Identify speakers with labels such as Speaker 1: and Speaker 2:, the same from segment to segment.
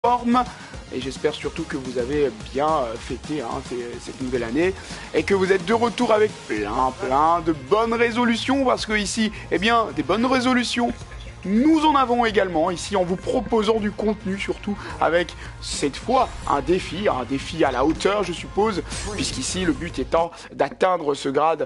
Speaker 1: forme. Et j'espère surtout que vous avez bien fêté cette nouvelle année et que vous êtes de retour avec plein de bonnes résolutions, parce que ici, eh bien, des bonnes résolutions, nous en avons également ici, en vous proposant du contenu, surtout avec cette fois un défi à la hauteur, je suppose, puisqu'ici le but étant d'atteindre ce grade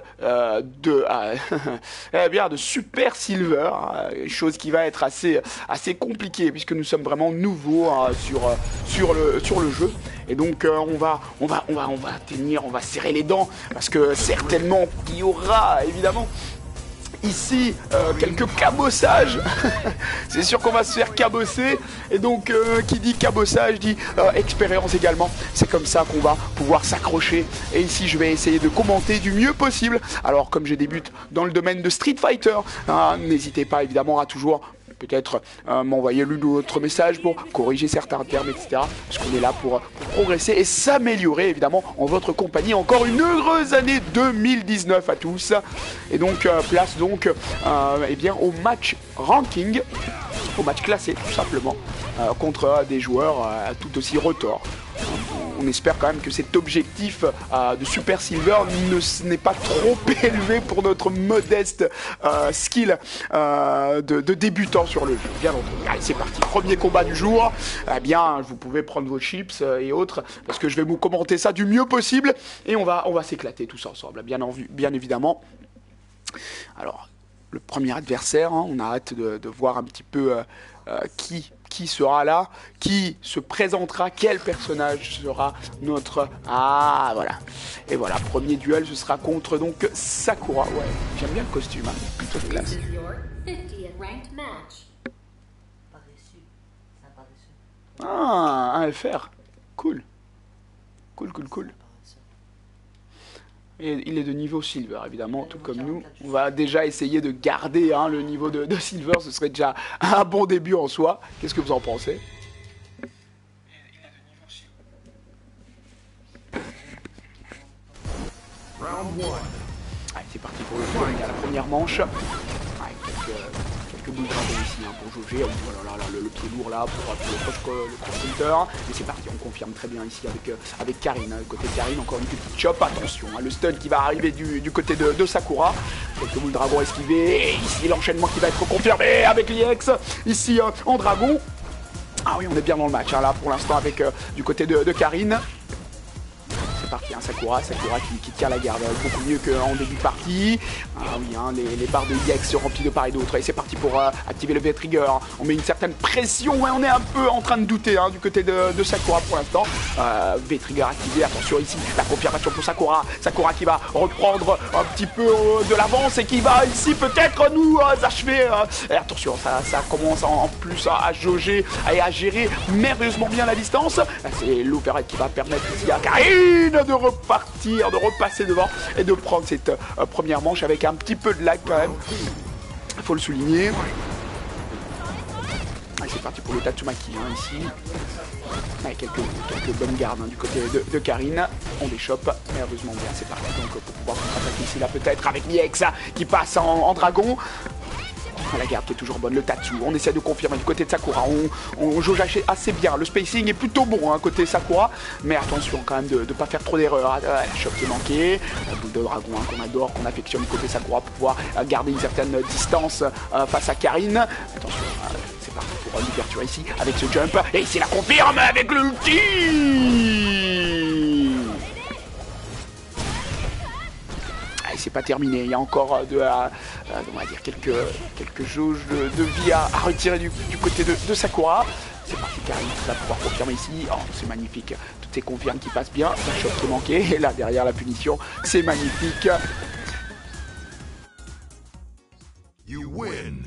Speaker 1: eh bien, de Super Silver, chose qui va être assez compliquée puisque nous sommes vraiment nouveaux sur le jeu. Et donc on va tenir, on va serrer les dents, parce que certainement qu'il y aura évidemment ici quelques cabossages. C'est sûr qu'on va se faire cabosser, et donc qui dit cabossage dit expérience également. C'est comme ça qu'on va pouvoir s'accrocher, et ici je vais essayer de commenter du mieux possible. Alors comme je débute dans le domaine de Street Fighter, n'hésitez pas évidemment à toujours peut-être m'envoyer l'une ou l'autre message pour corriger certains termes, etc. Parce qu'on est là pour progresser et s'améliorer évidemment en votre compagnie. Encore une heureuse année 2019 à tous. Et donc place donc eh bien, au match ranking, au match classé tout simplement, contre des joueurs tout aussi retors. On espère quand même que cet objectif de Super Silver n'est pas trop élevé pour notre modeste skill de débutant sur le jeu. Bien entendu. Allez, c'est parti. Premier combat du jour. Eh bien, vous pouvez prendre vos chips et autres, parce que je vais vous commenter ça du mieux possible, et on va s'éclater tous ensemble, bien évidemment. Alors, le premier adversaire, on a hâte de voir un petit peu qui sera là, qui se présentera, quel personnage sera notre... Ah, voilà. Et voilà, premier duel, ce sera contre donc Sakura. Ouais, j'aime bien le costume, plutôt de classe. Ah, un FR. Cool. Cool. Et il est de niveau Silver, évidemment, tout comme nous. On va déjà essayer de garder le niveau de Silver, ce serait déjà un bon début en soi. Qu'est-ce que vous en pensez? Allez, c'est parti pour le tour. Il y a la première manche. Quelques boules dragon ici pour jauger. Voilà, le pied lourd là pour le cross-counter. Mais c'est parti, on confirme très bien ici avec Karine. Côté de Karine, encore une petite chop. Attention, le stun qui va arriver du côté de Sakura. Quelques boules dragon esquivées. Et ici, l'enchaînement qui va être confirmé avec l'IX. Ici, en dragon. Ah oui, on est bien dans le match là pour l'instant avec du côté de Karine. C'est parti, Sakura qui tient la garde beaucoup mieux qu'en début de partie. Ah oui, les barres de IX se remplissent de part et d'autre. Et c'est parti pour activer le V-Trigger. On met une certaine pression. Ouais, on est un peu en train de douter du côté de Sakura pour l'instant. V-Trigger activé. Attention ici, la confirmation pour Sakura. Sakura qui va reprendre un petit peu de l'avance et qui va ici peut-être nous achever. Et attention, ça commence en plus à jauger et à gérer merveilleusement bien la distance. C'est l'opérette qui va permettre ici à Karine de repartir, de repasser devant et de prendre cette première manche avec un petit peu de lag quand même. Il faut le souligner. Allez, c'est parti pour le Tatsumaki ici. Avec quelques bonnes gardes du côté de Karine. On les chope merveilleusement bien. C'est parti donc pour pouvoir contre-attaquer ici là peut-être avec l'IX qui passe en dragon. La garde qui est toujours bonne, le Tatsu, on essaie de confirmer du côté de Sakura, on jauge assez bien, le spacing est plutôt bon côté Sakura, mais attention quand même de ne pas faire trop d'erreurs. La choc qui est manquée, la boule de dragon qu'on adore, qu'on affectionne du côté Sakura pour pouvoir garder une certaine distance face à Karine. Attention, c'est parti pour l'ouverture ici avec ce jump, et ici la confirme avec l'ulti. C'est pas terminé, il y a encore on va dire quelques jauges de vie à retirer du côté de Sakura. C'est parti, Karine va pouvoir confirmer ici. Oh, c'est magnifique, toutes ces confirmes qui passent bien. La choc qui est manquée, et là derrière la punition, c'est magnifique. You win.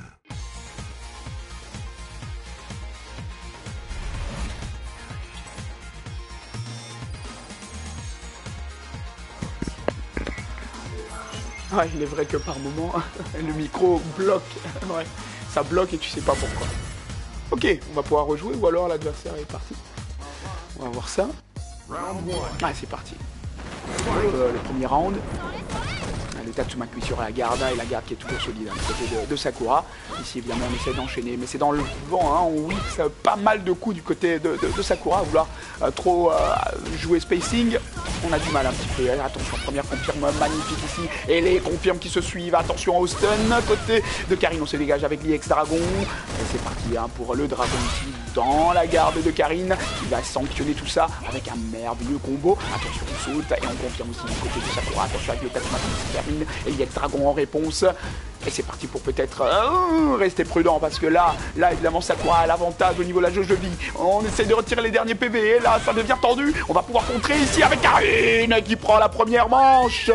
Speaker 1: Ouais, il est vrai que par moment, le micro bloque. Ouais, ça bloque et tu sais pas pourquoi. Ok, on va pouvoir rejouer, ou alors l'adversaire est parti. On va voir ça. Ah, c'est parti. Le premier round. le Tatsumaki sur la garde, et la garde qui est toujours solide du côté de Sakura. Ici évidemment on essaie d'enchaîner, mais c'est dans le vent, hein, on whiff pas mal de coups du côté de Sakura, à vouloir trop jouer spacing. On a du mal un petit peu. Attention, première confirme magnifique ici, et les confirmes qui se suivent. Attention au stun côté de Karine, on se dégage avec l'IX Dragon. Et c'est parti hein, pour le dragon ici dans la garde de Karine, qui va sanctionner tout ça avec un merveilleux combo. Attention, on saute et on confirme aussi du côté de Sakura. Attention avec le Tatsumaki qui termine, et l'IX Dragon en réponse. Et c'est parti pour peut-être rester prudent, parce que là évidemment Sakura a l'avantage au niveau de la jauge de vie. On essaie de retirer les derniers PV, et là ça devient tendu. On va pouvoir contrer ici avec Karine qui prend la première manche.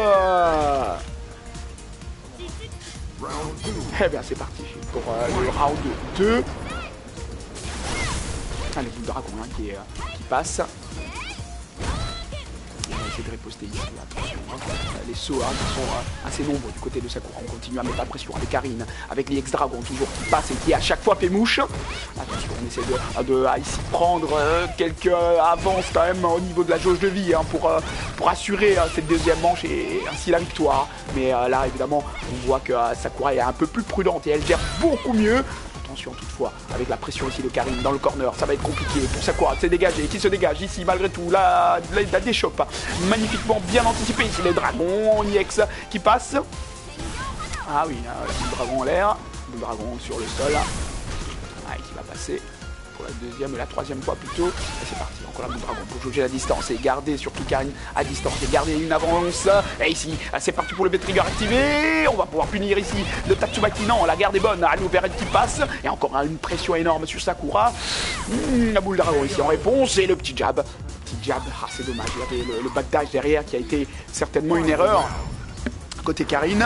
Speaker 1: Eh bien c'est parti pour le round 2. Allez, le dragon hein, qui passe. On va essayer de riposter ici, attention, hein. Les sauts hein, qui sont assez nombreux du côté de Sakura. On continue à mettre la pression avec Karine, avec l'IX Dragon toujours qui passe et qui à chaque fois fait mouche. Attention, on essaie de ici prendre quelques avances quand même au niveau de la jauge de vie hein, pour assurer cette deuxième manche et ainsi la victoire. Mais là évidemment on voit que Sakura est un peu plus prudente et elle gère beaucoup mieux. Attention toutefois, avec la pression ici de Karine dans le corner, ça va être compliqué pour Sakura de se dégager, qui se dégage ici malgré tout, la déchoppe magnifiquement bien anticipé ici, les dragons en IX qui passent. Ah oui, le dragon en l'air, le dragon sur le sol, qui va passer pour la deuxième et la troisième fois plutôt. Et c'est parti, encore la boule dragon pour jauger la distance et garder surtout Karine à distance et garder une avance. Et ici, c'est parti pour le V-Trigger activé. On va pouvoir punir ici le Tatsumaki. Non, la garde est bonne. Allez, Verette qui passe. Et encore une pression énorme sur Sakura. La boule dragon ici en réponse. Et le petit jab. C'est dommage. Il y avait le backdash derrière qui a été certainement une erreur. Côté Karine.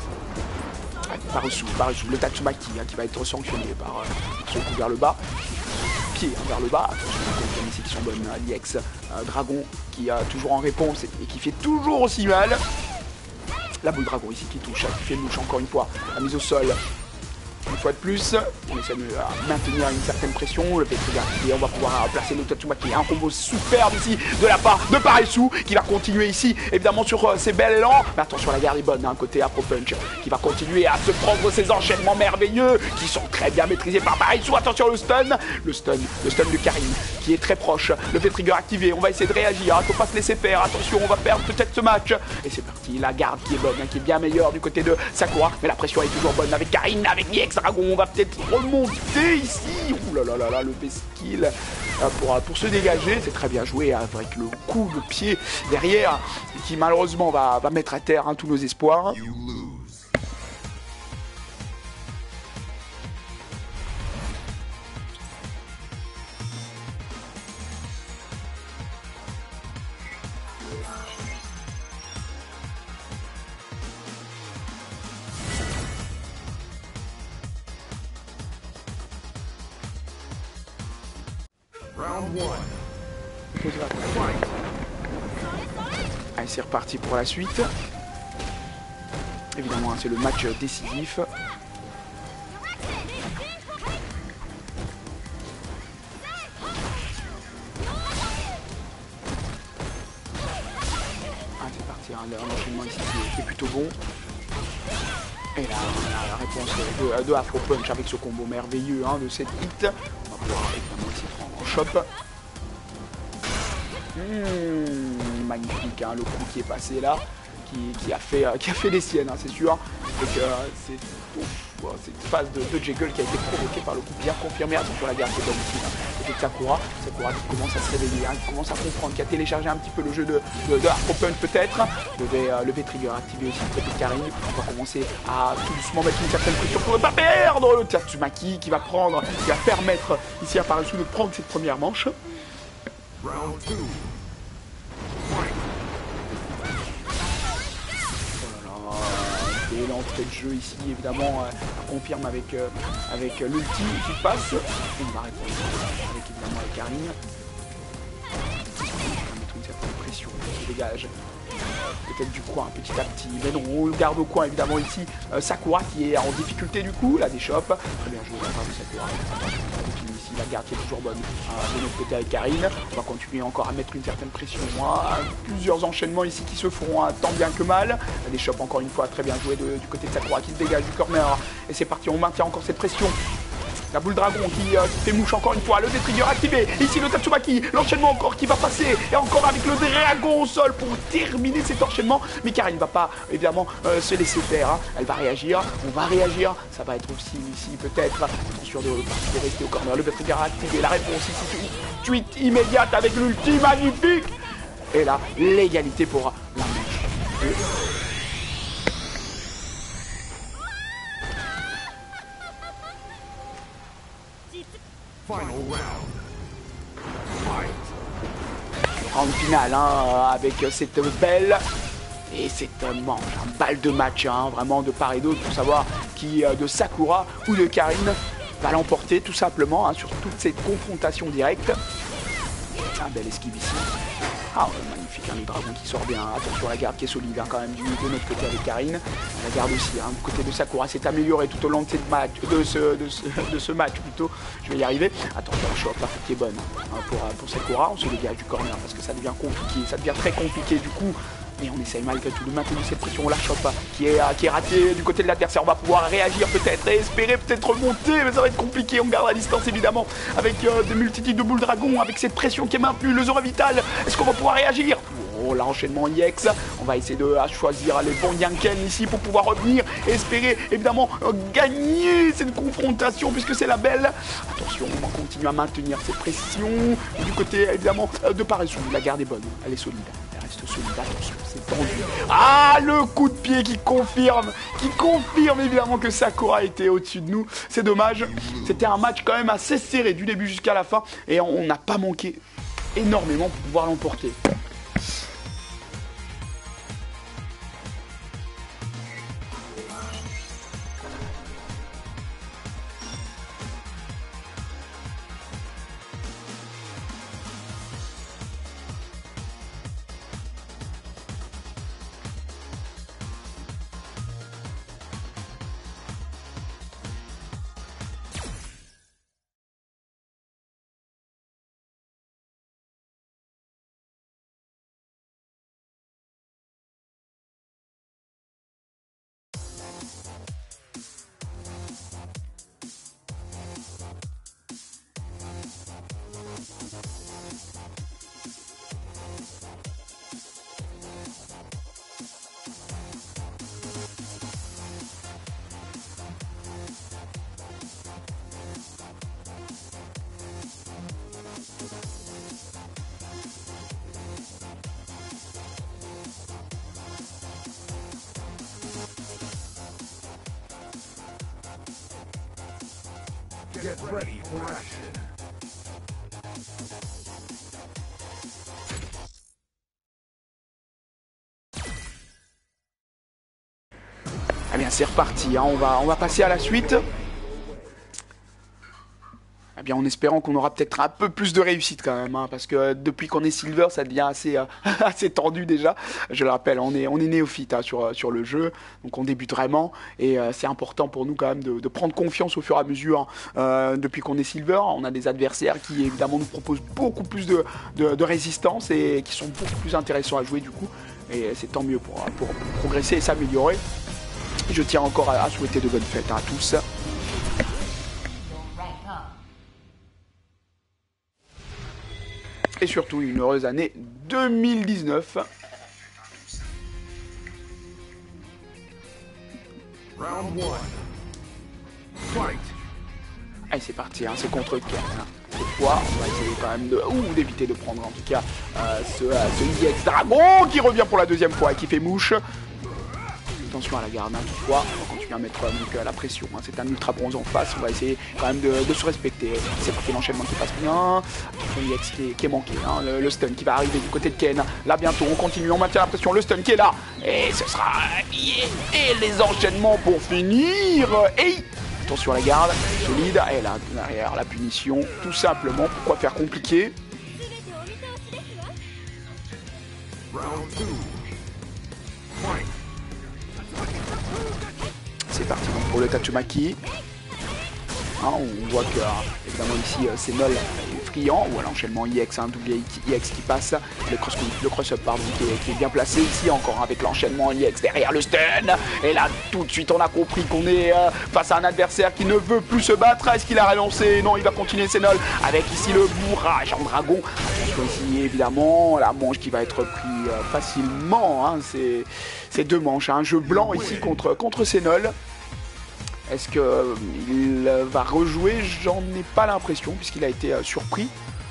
Speaker 1: Par dessous, le Tatsumaki hein, qui va être sanctionné par son coup vers le bas. Pied hein, vers le bas. Attention, ici qui sont bonnes. L'IX Dragon qui est toujours en réponse et qui fait toujours aussi mal. La boule dragon ici qui touche, qui fait louche encore une fois. La mise au sol. Une fois de plus, on essaie de maintenir une certaine pression. Le V-Trigger activé, on va pouvoir placer le Tatsumaki. Un combo superbe ici de la part de Paresu qui va continuer ici, évidemment sur ses belles élans. Mais attention, la garde est bonne, hein, côté Afro Punch, qui va continuer à se prendre ses enchaînements merveilleux, qui sont très bien maîtrisés par Paresu. Attention le stun de Karine, qui est très proche. Le V-Trigger activé, on va essayer de réagir, il ne faut pas se laisser faire. Attention, on va perdre peut-être ce match. Et c'est parti, la garde qui est bonne, hein, qui est bien meilleure du côté de Sakura. Mais la pression est toujours bonne avec Karine, avec l'IX Dragon. On va peut-être remonter ici. Ouh là là là là, le V-Skill pour se dégager. C'est très bien joué avec le coup de pied derrière qui malheureusement va mettre à terre hein, tous nos espoirs. Allez, c'est reparti pour la suite. Évidemment, hein, c'est le match décisif. C'est parti, hein, l'enchaînement ici qui est plutôt bon. Et là, la réponse de Afro Punch avec ce combo merveilleux hein, de cette hit. On va pouvoir évidemment essayer de prendre en shop. Magnifique, hein, le coup qui est passé là, qui a fait les siennes, hein, c'est sûr. Et que cette phase de Jekyll qui a été provoquée par le coup bien confirmé. Attention, la garde qui est bonne ici, hein, de Sakura qui commence à se réveiller, hein, qui commence à comprendre, qui a téléchargé un petit peu le jeu de Afro Punch peut-être. Le V-Trigger activé aussi côté de Karine. On va commencer à tout doucement mettre une certaine pression pour ne pas perdre le Tatsumaki qui va permettre ici à Paresu de prendre cette première manche. Round 2. Et l'entrée de jeu ici évidemment confirme avec l'ulti qui passe. On va répondre avec évidemment avec Karine. On va mettre une certaine Pression, on se dégage. Peut-être du coin petit à petit, mais non, on le garde au coin évidemment ici. Sakura qui est en difficulté du coup, la déchoppe. Très bien joué la part de Sakura. Attention, ici la garde qui est toujours bonne. De notre côté avec Karine, on va continuer encore à mettre une certaine pression. Plusieurs enchaînements ici qui se feront tant bien que mal. La déchoppe encore une fois, très bien joué du côté de Sakura qui se dégage du corner. Et c'est parti, on maintient encore cette pression. La boule dragon qui fait mouche encore une fois, le détrigger activé, ici le Tatsumaki, l'enchaînement encore qui va passer, et encore avec le dragon au sol pour terminer cet enchaînement, mais Karine ne va pas évidemment se laisser faire, hein. Elle va réagir, on va réagir, ça va être aussi ici peut-être, attention de rester au corner, le détrigger activé, la réponse ici, tweet immédiate avec l'ulti magnifique, et là, l'égalité pour la manche.
Speaker 2: Final round.
Speaker 1: Round final hein, avec cette belle et cette manche, un balle de match hein, vraiment de part et d'autre pour savoir qui de Sakura ou de Karine va l'emporter tout simplement hein, sur toute cette confrontation directe. Un bel esquive ici. Ah magnifique, hein, le dragon qui sort bien. Attention à la garde qui est solide hein, quand même de notre côté avec Karine. La garde aussi, hein, du côté de Sakura s'est améliorée tout au long de, cette match, de ce match plutôt. Je vais y arriver. Attention à la chope qui est bonne hein, pour Sakura. On se dégage du corner parce que ça devient compliqué. Ça devient très compliqué du coup. Et on essaye malgré tout de maintenir cette pression. La chope qui est ratée du côté de l'adversaire. On va pouvoir réagir peut-être et espérer peut-être remonter. Mais ça va être compliqué. On garde la distance évidemment. Avec des multitudes de boules dragon. Avec cette pression qui est maintenue. Le Zora Vital. Est-ce qu'on va pouvoir réagir? Oh, l'enchaînement EX. On va essayer de choisir les bons Yanken ici pour pouvoir revenir. Et espérer évidemment gagner cette confrontation. Puisque c'est la belle. Attention, on va continuer à maintenir cette pression. Du côté évidemment de Paresu. La garde est bonne. Elle est solide. Solide, attention, c'est tendu. Ah, le coup de pied qui confirme évidemment que Sakura était au-dessus de nous. C'est dommage. C'était un match quand même assez serré du début jusqu'à la fin et on n'a pas manqué énormément pour pouvoir l'emporter.
Speaker 2: Get ready for action.
Speaker 1: Eh bien c'est reparti, hein. On va passer à la suite. Eh bien en espérant qu'on aura peut-être un peu plus de réussite quand même, hein, parce que depuis qu'on est Silver, ça devient assez, assez tendu déjà. Je le rappelle, on est néophyte hein, sur le jeu, donc on débute vraiment, et c'est important pour nous quand même de prendre confiance au fur et à mesure. Depuis qu'on est Silver, on a des adversaires qui évidemment nous proposent beaucoup plus de résistance et qui sont beaucoup plus intéressants à jouer du coup, et c'est tant mieux pour progresser et s'améliorer. Je tiens encore à souhaiter de bonnes fêtes à tous. Et surtout une heureuse année 2019.
Speaker 2: Round 1. Fight.
Speaker 1: Allez c'est parti, hein, c'est contre Ken. Hein. Cette fois, on va essayer quand même d'éviter de prendre en tout cas ce EX Dragon qui revient pour la deuxième fois et qui fait mouche. Attention à la garde, hein, toutefois, on va continuer à mettre la pression. Hein. C'est un ultra bronze en face, on va essayer quand même de se respecter. C'est parti, l'enchaînement qui passe bien. Attention, l'EX qui est manqué, hein. Le stun qui va arriver du côté de Ken. Là, bientôt, on continue, on maintient la pression. Le stun qui est là. Et ce sera habillé. Et les enchaînements pour finir. Et attention à la garde, solide. Et là, derrière, la punition, tout simplement. Pourquoi faire compliqué?
Speaker 2: Round 2. Fight.
Speaker 1: C'est parti donc pour le Tatsumaki. Hein, on voit que évidemment ici c'est Nol est friand, ou à l'enchaînement IX, un double IX qui passe, le cross-up pardon, qui est bien placé ici, encore avec l'enchaînement IX derrière le stun, et là tout de suite on a compris qu'on est face à un adversaire qui ne veut plus se battre. Est-ce qu'il a relancé? Non, il va continuer, c'est Nol, avec ici le bourrage en dragon. Attention ici évidemment, la manche qui va être prise facilement, hein, c'est deux manches, un jeu blanc ici contre Sénol. Est-ce qu'il va rejouer? J'en ai pas l'impression, puisqu'il a été surpris.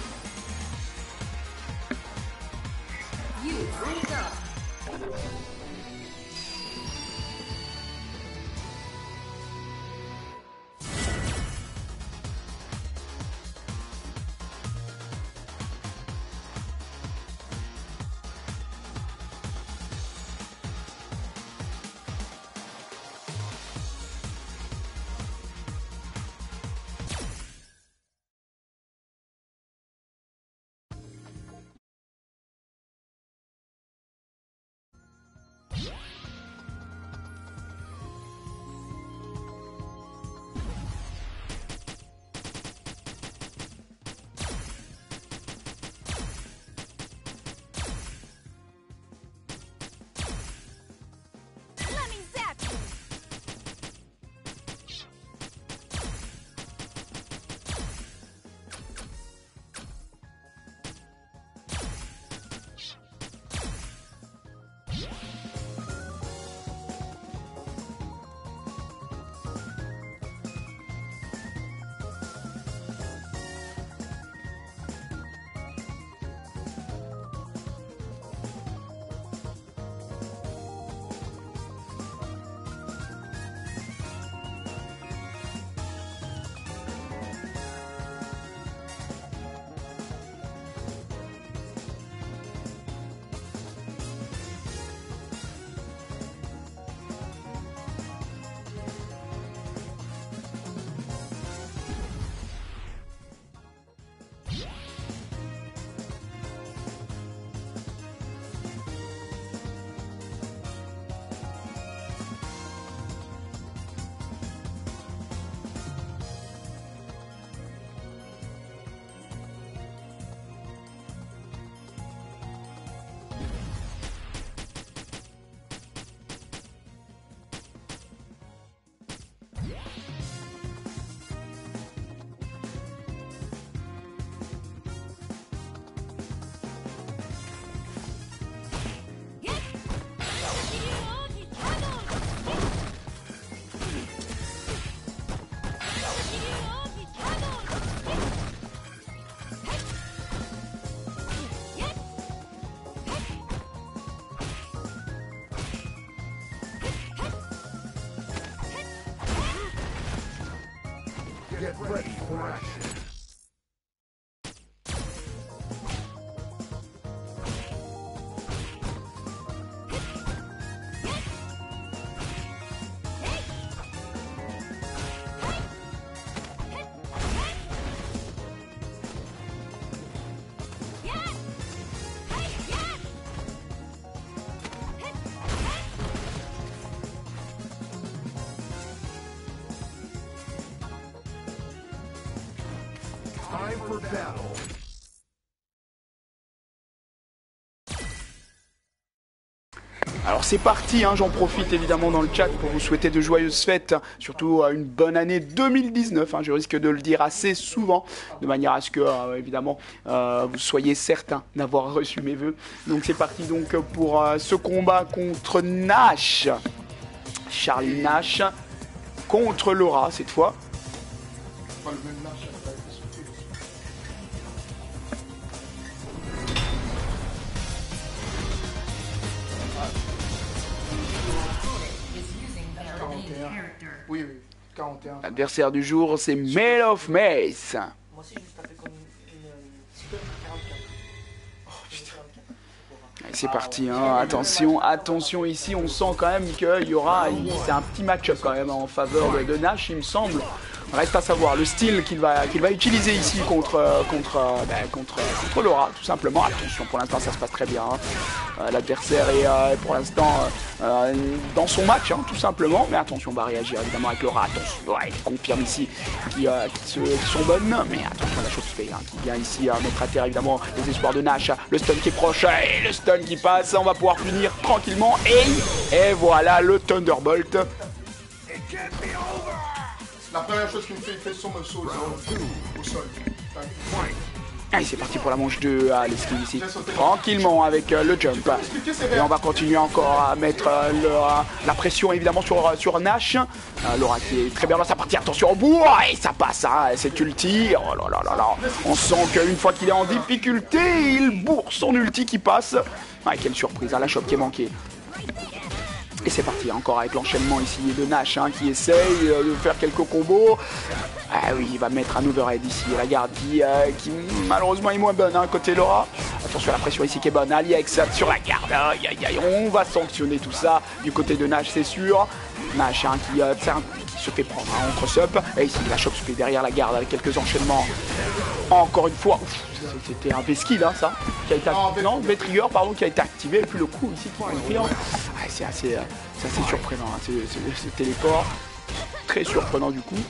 Speaker 2: Get ready for action. Time for battle.
Speaker 1: Alors c'est parti, hein, j'en profite évidemment dans le chat pour vous souhaiter de joyeuses fêtes, surtout une bonne année 2019, hein, je risque de le dire assez souvent, de manière à ce que évidemment vous soyez certains d'avoir reçu mes vœux. Donc c'est parti donc pour ce combat contre Nash, Charlie Nash, contre Laura cette fois.
Speaker 3: Oui, 41.
Speaker 1: L'adversaire du jour, c'est Mail of Mace.
Speaker 4: Moi aussi, je me suis tapé comme une 44.
Speaker 1: Allez, c'est parti, hein. Attention ici, on sent quand même qu'il y aura, c'est un petit match-up quand même en faveur de Nash, il me semble. Reste à savoir le style qu'il va utiliser ici contre Laura, tout simplement. Attention, pour l'instant ça se passe très bien. Hein. L'adversaire est pour l'instant dans son match, hein, tout simplement. Mais attention, on va réagir évidemment avec Laura. Attention, ouais, il confirme ici qui sont bonnes. Mais attention, la chose fait, hein, qui vient ici mettre à terre évidemment les espoirs de Nash. Le stun qui est proche et le stun qui passe. On va pouvoir punir tranquillement. Et voilà le Thunderbolt.
Speaker 3: La première chose qu'il me fait, il fait son saut au sol.
Speaker 1: Allez, c'est parti pour la manche 2. L'esquive ici, tranquillement avec le jump. Et on va continuer encore à mettre la pression évidemment sur Nash. Laura qui est très bien dans sa partie. Attention au bout. Et ça passe, hein, c'est ulti. Oh là là là là. On sent qu'une fois qu'il est en difficulté, il bourre son ulti qui passe. Ah, quelle surprise, hein, la chope qui est manquée. Et c'est parti, encore avec l'enchaînement ici de Nash qui essaye de faire quelques combos. Ah oui, il va mettre un overhead ici. La garde qui malheureusement est moins bonne côté Laura. Attention à la pression ici qui est bonne. Aliex sur la garde. Aïe, aïe, aïe. On va sanctionner tout ça du côté de Nash, c'est sûr. Nash qui se fait prendre en cross-up. Et ici, la chope se fait derrière la garde avec quelques enchaînements. Encore une fois, c'était un V-skill, ça. Qui a été non, V-trigger, pardon, qui a été activé. Et puis le coup ici qui est c'est assez surprenant, hein, ce téléport. Très surprenant du coup.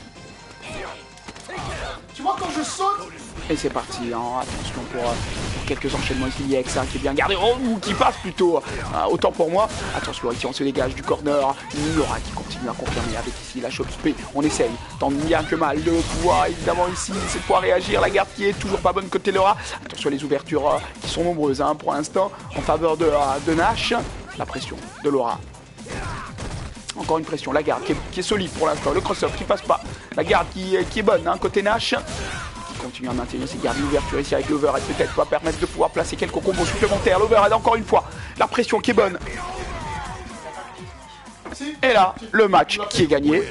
Speaker 3: Tu vois quand je saute.
Speaker 1: Et c'est parti, hein, attention pour quelques enchaînements ici. Yex qui est bien gardé, ou qui passe plutôt. Autant pour moi. Attention ici, on se dégage du corner. Laura qui continue à confirmer avec ici la chope spé. On essaye, tant bien que mal, de pouvoir évidemment ici, c'est de pouvoir réagir. La garde qui est toujours pas bonne côté Laura. Attention les ouvertures qui sont nombreuses pour l'instant en faveur de Nash. La pression de Laura. Encore une pression, la garde qui est solide pour l'instant, le cross-up qui passe pas, la garde qui est bonne côté Nash, qui continue à maintenir ses gardes d'ouverture ici avec l'overhead, peut-être va permettre de pouvoir placer quelques combos supplémentaires, l'overhead encore une fois, la pression qui est bonne, et là, le match qui est gagné.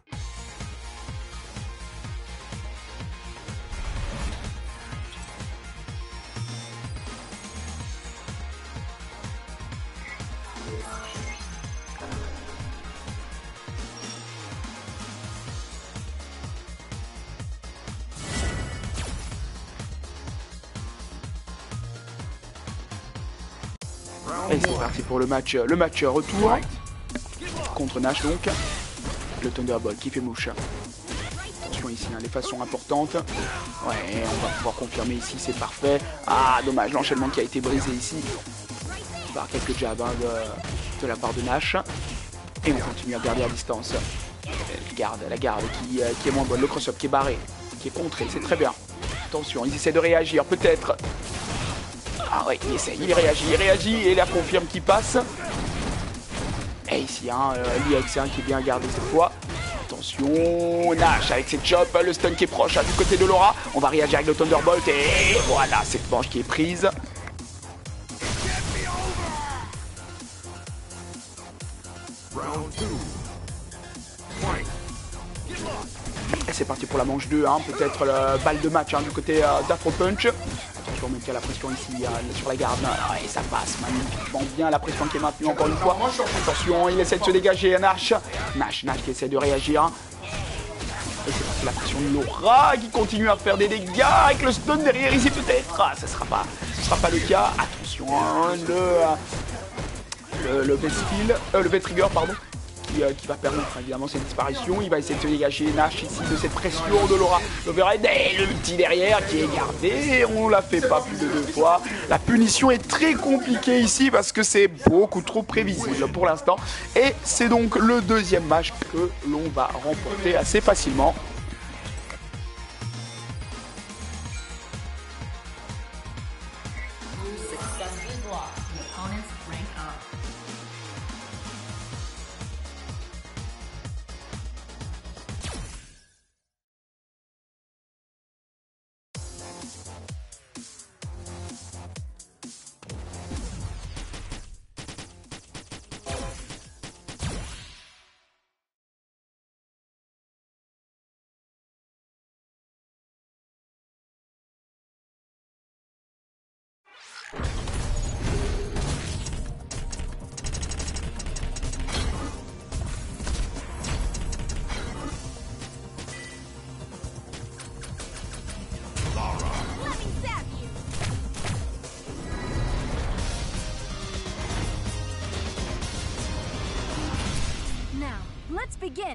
Speaker 1: Et c'est parti pour le match retour contre Nash donc. Le Thunderbolt qui fait mouche. Attention ici, les phases sont importantes. Ouais, on va pouvoir confirmer ici, c'est parfait. Ah, dommage, l'enchaînement qui a été brisé ici par quelques jabs de la part de Nash. Et on continue à garder à distance. La garde qui est moins bonne. Le cross-up qui est barré, qui est contré, c'est très bien. Attention, ils essaient de réagir, peut-être. Ah ouais, il réagit et la confirme qui passe. Et ici, l'IX qui est bien gardé cette fois. Attention, Nash avec cette chope, le stun qui est proche du côté de Laura. On va réagir avec le Thunderbolt et voilà, cette manche qui est prise. Et c'est parti pour la manche 2, peut-être la balle de match du côté d'Afro Punch. Attention, on met la pression ici sur la garde. Et ça passe magnifiquement bien, la pression qui est maintenue encore une fois. Attention, il essaie de se dégager, Nash qui essaie de réagir. Et c'est parti, la pression de Laura qui continue à faire des dégâts avec le stun derrière ici peut-être. Ce sera pas le cas. Attention, le V-trigger, pardon. Qui va permettre évidemment cette disparition. Il va essayer de se dégager Nash ici de cette pression de Laura. L'overhead et le petit derrière qui est gardé. On la fait pas plus de 2 fois. La punition est très compliquée ici parce que c'est beaucoup trop prévisible pour l'instant. Et c'est donc le deuxième match que l'on va remporter assez facilement.
Speaker 5: begin.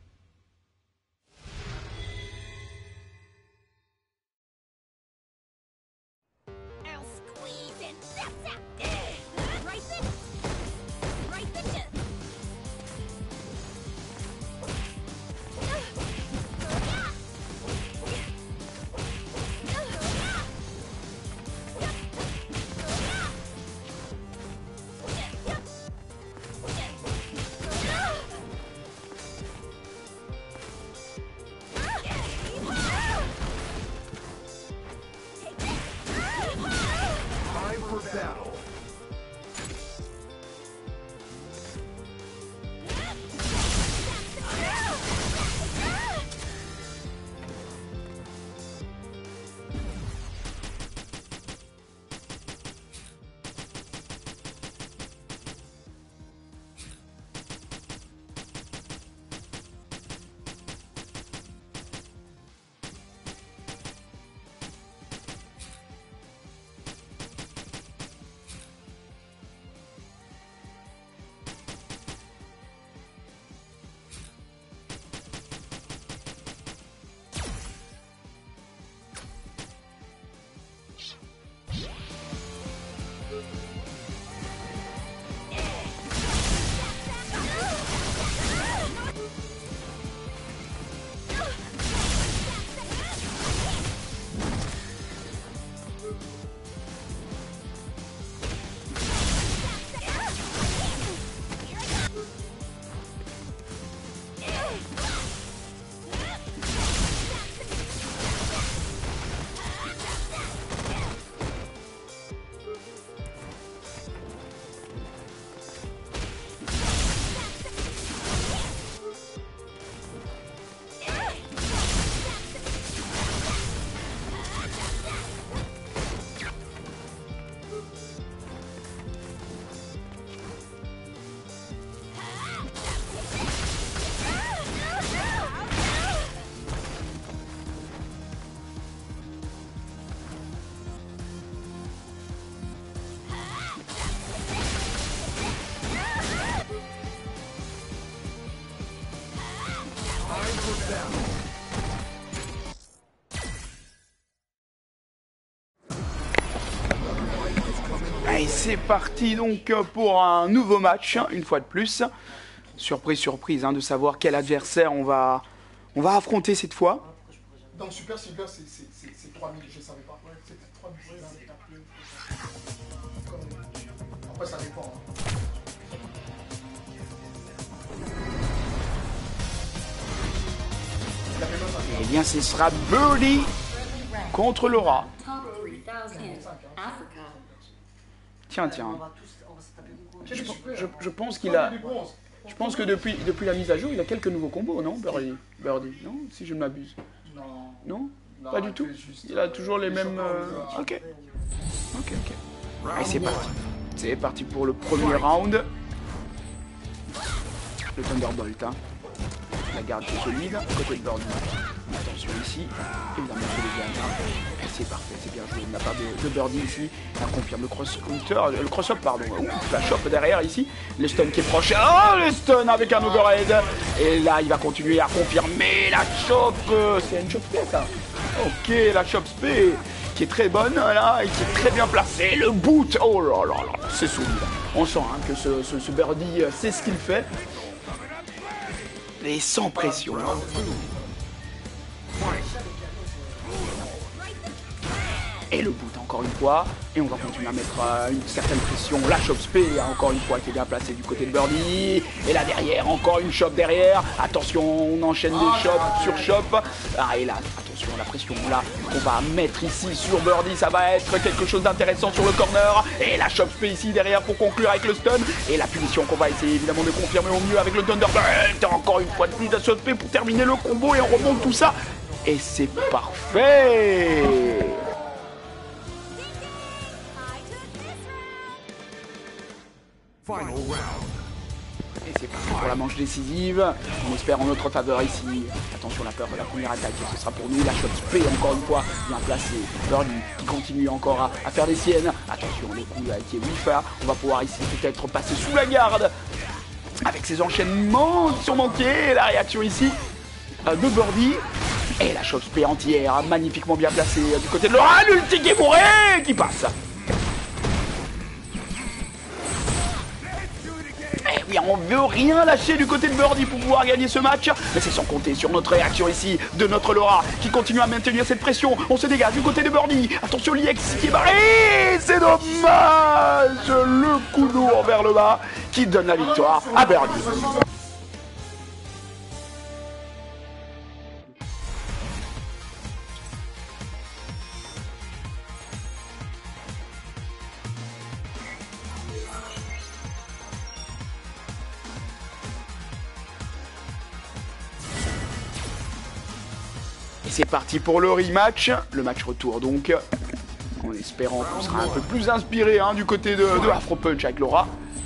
Speaker 5: I'll squeeze and that's it. Right then. Right then.
Speaker 2: Time for battle. Time for battle.
Speaker 1: Allez, c'est parti donc pour un nouveau match, une fois de plus. Surprise, surprise, hein, de savoir quel adversaire on va affronter cette fois.
Speaker 3: Dans Super Silver, c'est 3000, je savais pas. Ouais, c'est 3000. Après, ça dépend. Hein. La même chose,
Speaker 1: Eh bien, ce sera Birdie contre Laura.
Speaker 4: Top 3000 Africa.
Speaker 1: Tiens,
Speaker 4: On
Speaker 1: tiens.
Speaker 4: va se taper beaucoup.
Speaker 1: Je pense qu'il a... Je pense que depuis la mise à jour, il a quelques nouveaux combos, non, Birdie, non, si je ne m'abuse.
Speaker 3: Non.
Speaker 1: Non,
Speaker 3: Non,
Speaker 1: pas du tout.
Speaker 3: juste,
Speaker 1: Il a toujours les
Speaker 3: les
Speaker 1: mêmes...
Speaker 3: chocolat,
Speaker 1: Ok. Allez, c'est parti. C'est parti pour le premier round. Le Thunderbolt, hein. La garde est solide, côté de Birdie. Attention ici, évidemment c'est les gars. Hein. C'est parfait, c'est bien joué de la part de Birdie ici. Ça confirme le cross-up, pardon. La chope derrière ici. Le stun qui est proche. Oh, le stun avec un overhead. Et là, il va continuer à confirmer la chope. C'est une chope spé, ça. Ok, la chope spé qui est très bonne là et qui est très bien placée. Le boot, oh là là là, c'est solide. On sent hein, que ce Birdie sait ce qu'il fait. Et sans pression. Et le boot encore une fois. Et on va continuer à mettre une certaine pression. La chop spé encore une fois qui est bien placée du côté de Birdie. Et là derrière, encore une chop derrière. Attention, on enchaîne des chops sur chop. Ah et là, attention, la pression là qu'on va mettre ici sur Birdie, ça va être quelque chose d'intéressant sur le corner. Et la chop spé ici derrière pour conclure avec le stun. Et la punition qu'on va essayer évidemment de confirmer au mieux avec le Thunderbolt. Encore une fois de plus de chop spé pour terminer le combo et on remonte tout ça. Et c'est parfait.
Speaker 2: Final round.
Speaker 1: Et c'est parti pour la manche décisive. On espère en notre faveur ici. Attention, la peur de la première attaque. Ce sera pour nous la shot spé encore une fois. Bien placé. Birdie qui continue encore à faire des siennes. Attention, le coup là qui est Wifa. On va pouvoir ici peut-être passer sous la garde. avec ses enchaînements qui sont manqués. La réaction ici de Birdie. Et la choc spé entière, magnifiquement bien placée du côté de Laura. L'ulti qui est bourré, qui passe. Eh oui, on veut rien lâcher du côté de Birdie pour pouvoir gagner ce match. Mais c'est sans compter sur notre réaction ici de notre Laura qui continue à maintenir cette pression. On se dégage du côté de Birdie. Attention, l'IX qui est barré. C'est dommage. Le coup lourd vers le bas qui donne la victoire à Birdie. Et c'est parti pour le rematch, le match retour donc, en espérant qu'on sera un peu plus inspiré du côté de Afro Punch avec Laura.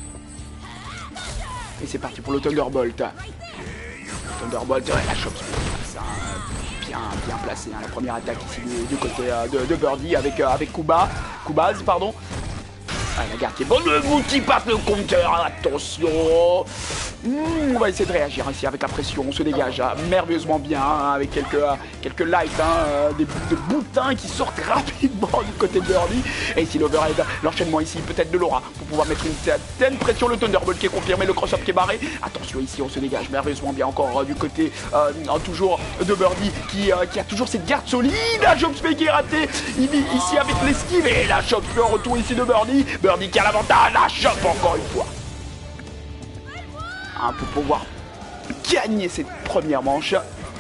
Speaker 1: Et c'est parti pour le Thunderbolt. Thunderbolt, la chope bien placée, la première attaque ici du côté de Birdie avec Kubaz, pardon. Ah, la garde qui est bonne, le bout qui passe le compteur, attention. On va essayer de réagir ici avec la pression, on se dégage merveilleusement bien avec quelques lights, des boutins qui sortent rapidement du côté de Birdie. Et ici l'overhead, l'enchaînement ici peut-être de Laura pour pouvoir mettre une certaine pression, le Thunderbolt qui est confirmé, le cross-up qui est barré. Attention ici, on se dégage merveilleusement bien encore du côté toujours de Birdie qui a toujours cette garde solide. La Chopspé qui est ratée ici avec l'esquive et la Chopspé en retour ici de Birdie. Birdie qui a l'avantage, la chope encore une fois. Pour pouvoir gagner cette première manche.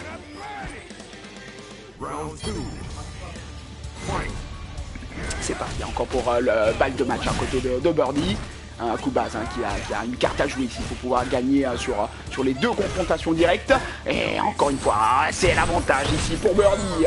Speaker 1: C'est parti encore pour le balle de match à côté de Birdie. Kubaz qui a une carte à jouer ici pour pouvoir gagner sur les deux confrontations directes. Et encore une fois, c'est l'avantage ici pour Birdie.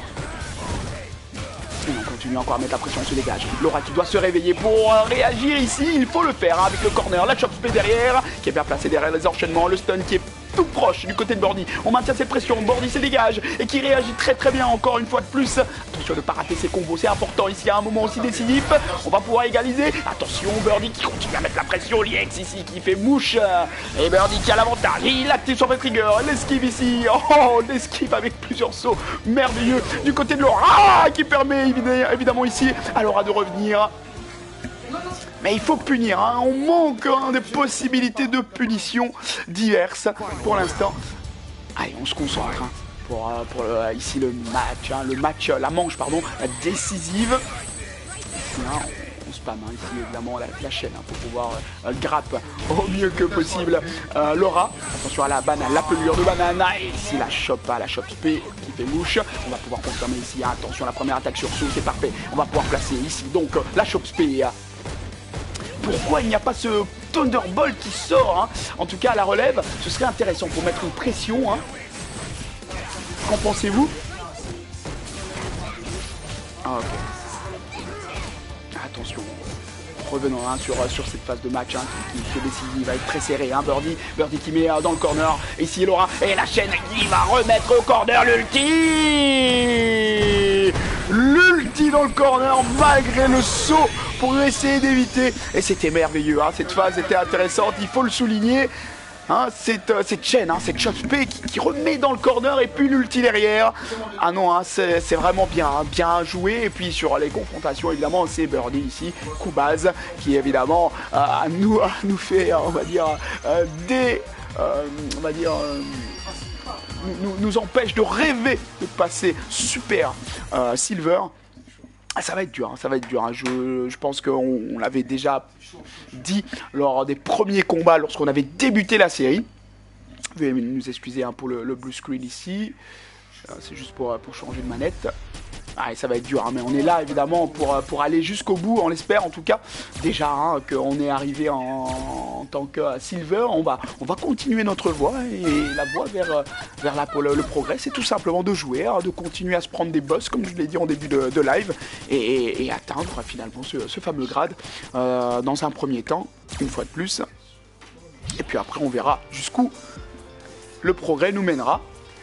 Speaker 1: Et on continue encore à mettre la pression, on se dégage. Laura qui doit se réveiller pour réagir ici, il faut le faire avec le corner, la chop spé derrière, qui est bien placé derrière les enchaînements, le stun qui est tout proche du côté de Birdie. On maintient cette pression, Birdie se dégage et qui réagit très bien encore une fois de plus. Attention de ne pas rater ses combos, c'est important ici à un moment aussi décisif. On va pouvoir égaliser. Attention, Birdie qui continue à mettre la pression, l'IX ici qui fait mouche. Et Birdie qui a l'avantage, il active sur le trigger, l'esquive ici. Oh, l'esquive avec plusieurs sauts merveilleux du côté de Laura qui permet évidemment ici à Laura de revenir. Mais il faut punir, on manque des possibilités de punition diverses pour l'instant. Allez, on se concentre pour ici le match, la manche décisive. Ici, on spam ici évidemment la chaîne pour pouvoir grappe au mieux que possible Laura. Attention à la pelure de banana et ici la chop spé qui fait mouche. On va pouvoir confirmer ici, attention la première attaque sur sous, c'est parfait. On va pouvoir placer ici donc la chop spé. Pourquoi il n'y a pas ce Thunderbolt qui sort En tout cas à la relève, ce serait intéressant pour mettre une pression. Qu'en pensez-vous? Ok. Attention. Revenons sur cette phase de match qui est décisive, va être très serré. Birdie qui met dans le corner. Ici Laura et la chaîne qui va remettre au corner l'ulti dans le corner malgré le saut pour essayer d'éviter. Et c'était merveilleux, cette phase était intéressante, il faut le souligner. Cette chaîne, cette chop spé qui remet dans le corner et puis l'ulti derrière. Ah non, c'est vraiment bien joué. Et puis sur les confrontations, évidemment, c'est Birdie ici, Kubaz, qui évidemment nous fait, on va dire, nous empêche de rêver de passer Super Silver. Ça va être dur, Je pense qu'on l'avait déjà dit lors des premiers combats lorsqu'on avait débuté la série. Veuillez nous excuser pour le blue screen ici. C'est juste pour changer de manette. Ça va être dur, mais on est là évidemment pour aller jusqu'au bout, on l'espère en tout cas. Déjà qu'on est arrivé en tant que Silver, on va continuer notre voie et la voie vers le progrès, c'est tout simplement de jouer, de continuer à se prendre des boss comme je l'ai dit en début de live et atteindre finalement ce fameux grade dans un premier temps, une fois de plus. Et puis après on verra jusqu'où le progrès nous mènera.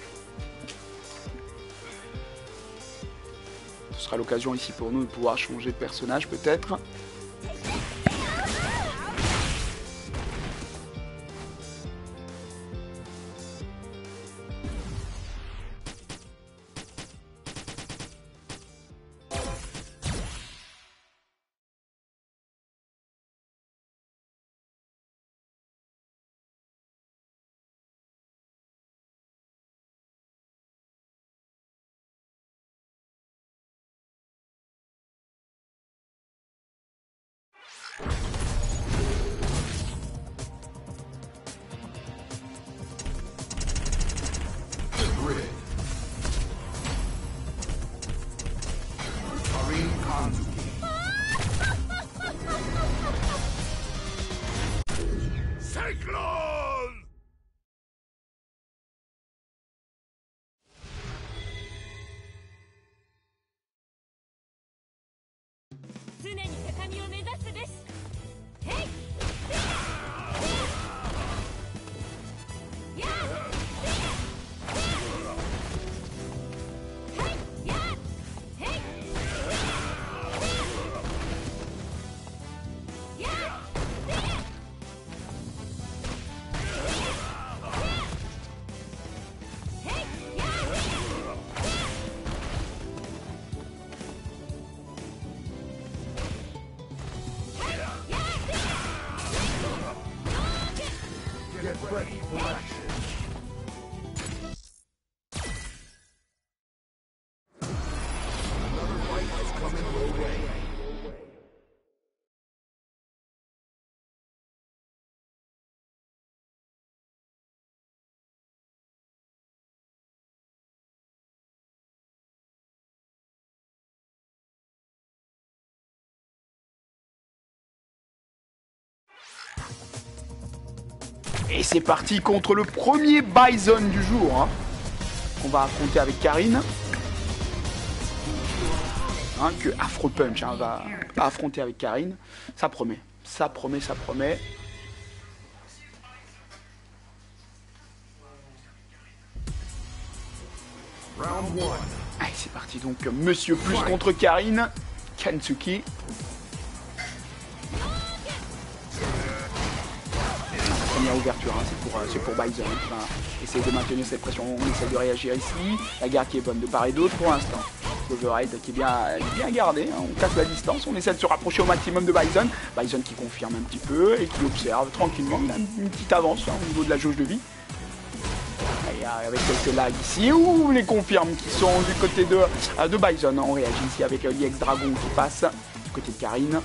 Speaker 1: Ce sera l'occasion ici pour nous de pouvoir changer de personnage peut-être.
Speaker 2: Get ready for action. Another fight is coming your way.
Speaker 1: Et c'est parti contre le premier Bison du jour. Hein. On va affronter avec Karine. Hein, que Afro Punch hein, va affronter avec Karine. Ça promet. Ça promet, ça promet.
Speaker 2: Round 1.
Speaker 1: Allez, c'est parti donc. Monsieur Plus contre Karine. Kansuki. Première ouverture, hein, c'est pour Bison. Enfin, essayer de maintenir cette pression, on essaie de réagir ici. La garde qui est bonne de part et d'autre pour l'instant. L'override qui est bien gardé, hein. On casse la distance, on essaie de se rapprocher au maximum de Bison. Bison qui confirme un petit peu et qui observe tranquillement. Il a une petite avance hein, au niveau de la jauge de vie. Et avec quelques lags ici, ouh, les confirmes qui sont du côté de Bison. On réagit ici avec l'IX Dragon qui passe du côté de Karine.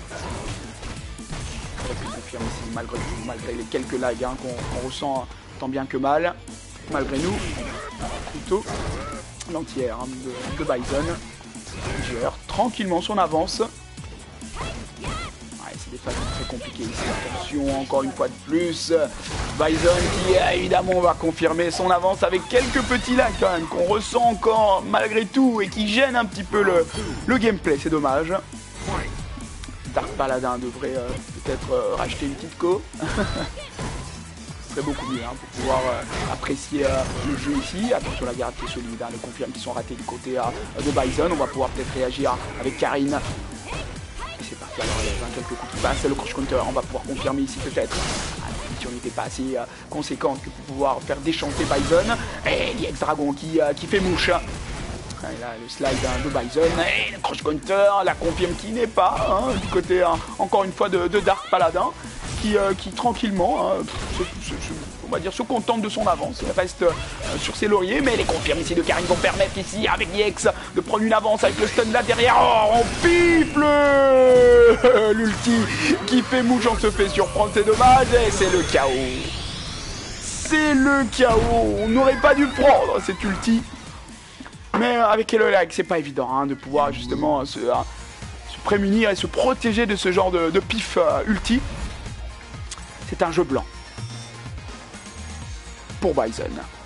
Speaker 1: Confirme ici malgré les quelques lags hein, qu'on ressent tant bien que mal. Malgré nous, plutôt l'entière hein, de Bison. Il gère tranquillement son avance. Ouais, c'est des phases très compliquées ici. Attention, encore une fois de plus. Bison qui évidemment va confirmer son avance avec quelques petits lags quand même qu'on ressent encore malgré tout et qui gênent un petit peu le gameplay. C'est dommage. Dark Paladin devrait peut-être racheter une petite co. Ce serait beaucoup mieux hein, pour pouvoir apprécier le jeu ici. Attention, la garde qui est solide, hein, les confirmes qui sont ratés du côté de Bison. On va pouvoir peut-être réagir avec Karine. Et c'est parti, alors il y a quelques coups qui passent. Le crush counter, on va pouvoir confirmer ici peut-être. La punition n'était pas assez conséquente que pour pouvoir faire déchanter Bison. Et l'IX Dragon qui fait mouche. Et là, le slide hein, de Bison, et le crush counter, la confirme qui n'est pas, hein, du côté, hein, encore une fois, de Dark Paladin, qui tranquillement, hein, on va dire, se contente de son avance, il reste sur ses lauriers, mais les confirmes ici de Karine vont permettre ici, avec l'IX, de prendre une avance avec le stun là derrière. Oh, on pifle l'ulti qui fait mouche, on se fait surprendre, c'est dommage, et c'est le chaos. C'est le chaos, on n'aurait pas dû prendre cet ulti. Mais avec le lag, c'est pas évident hein, de pouvoir justement se prémunir et se protéger de ce genre de pif ulti. C'est un jeu blanc pour Bison.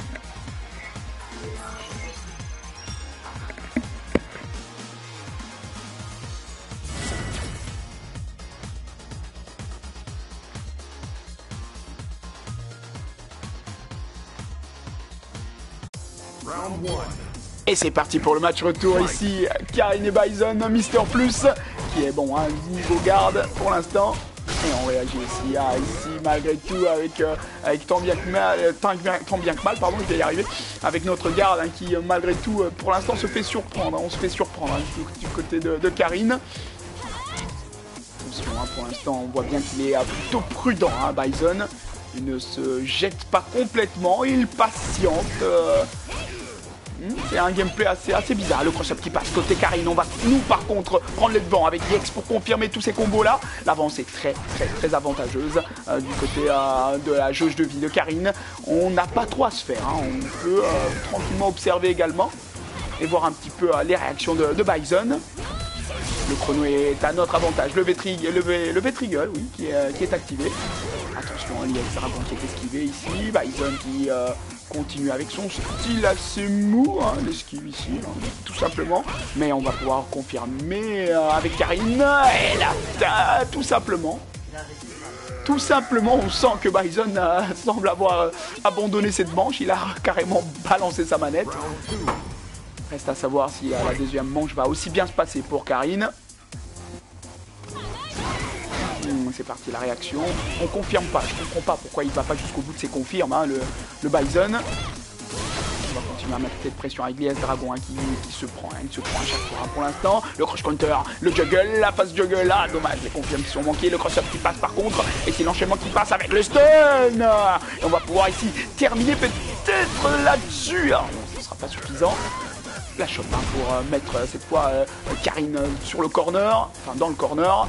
Speaker 2: Round 1.
Speaker 1: Et c'est parti pour le match retour ici, Karine et Bison, Mister Plus, qui est bon, hein, niveau garde pour l'instant. Et on réagit ici, malgré tout, avec tant bien que mal, pardon, je vais y arriver, avec notre garde hein, qui, malgré tout, pour l'instant se fait surprendre, on se fait surprendre hein, du côté de Karine. Attention, hein, pour l'instant, on voit bien qu'il est plutôt prudent, hein, Bison. Il ne se jette pas complètement, il patiente. C'est un gameplay assez bizarre. Le cross-up qui passe côté Karine. On va nous par contre prendre les devants avec l'IX pour confirmer tous ces combos là. L'avance est très avantageuse du côté de la jauge de vie de Karine. On n'a pas trop à se faire. Hein. On peut tranquillement observer également et voir un petit peu les réactions de Bison. Le chrono est à notre avantage. Le V-Trigger, oui, qui est activé. Attention, Ilias Dragon qui est esquivé ici. Bison qui continue avec son style assez mou, hein, l'esquive ici, hein, tout simplement. Mais on va pouvoir confirmer avec Karine. Et là, tout simplement. Tout simplement, on sent que Bison semble avoir abandonné cette manche. Il a carrément balancé sa manette. Reste à savoir si la deuxième manche va aussi bien se passer pour Karine. C'est parti, la réaction. On confirme pas, je comprends pas pourquoi il va pas jusqu'au bout de ses confirmes, hein, le Bison. On va continuer à mettre cette pression avec Ilias Dragon, hein, qui se prend, hein, il se prend à chaque fois, hein, pour l'instant. Le cross counter, le juggle, la phase juggle, là, dommage, les confirmes qui sont manqués, le cross-up qui passe par contre, et c'est l'enchaînement qui passe avec le stun. Et on va pouvoir ici terminer peut-être là-dessus. Hein. Bon, ce sera pas suffisant. La chope, hein, pour mettre cette fois Karine sur le corner, enfin dans le corner.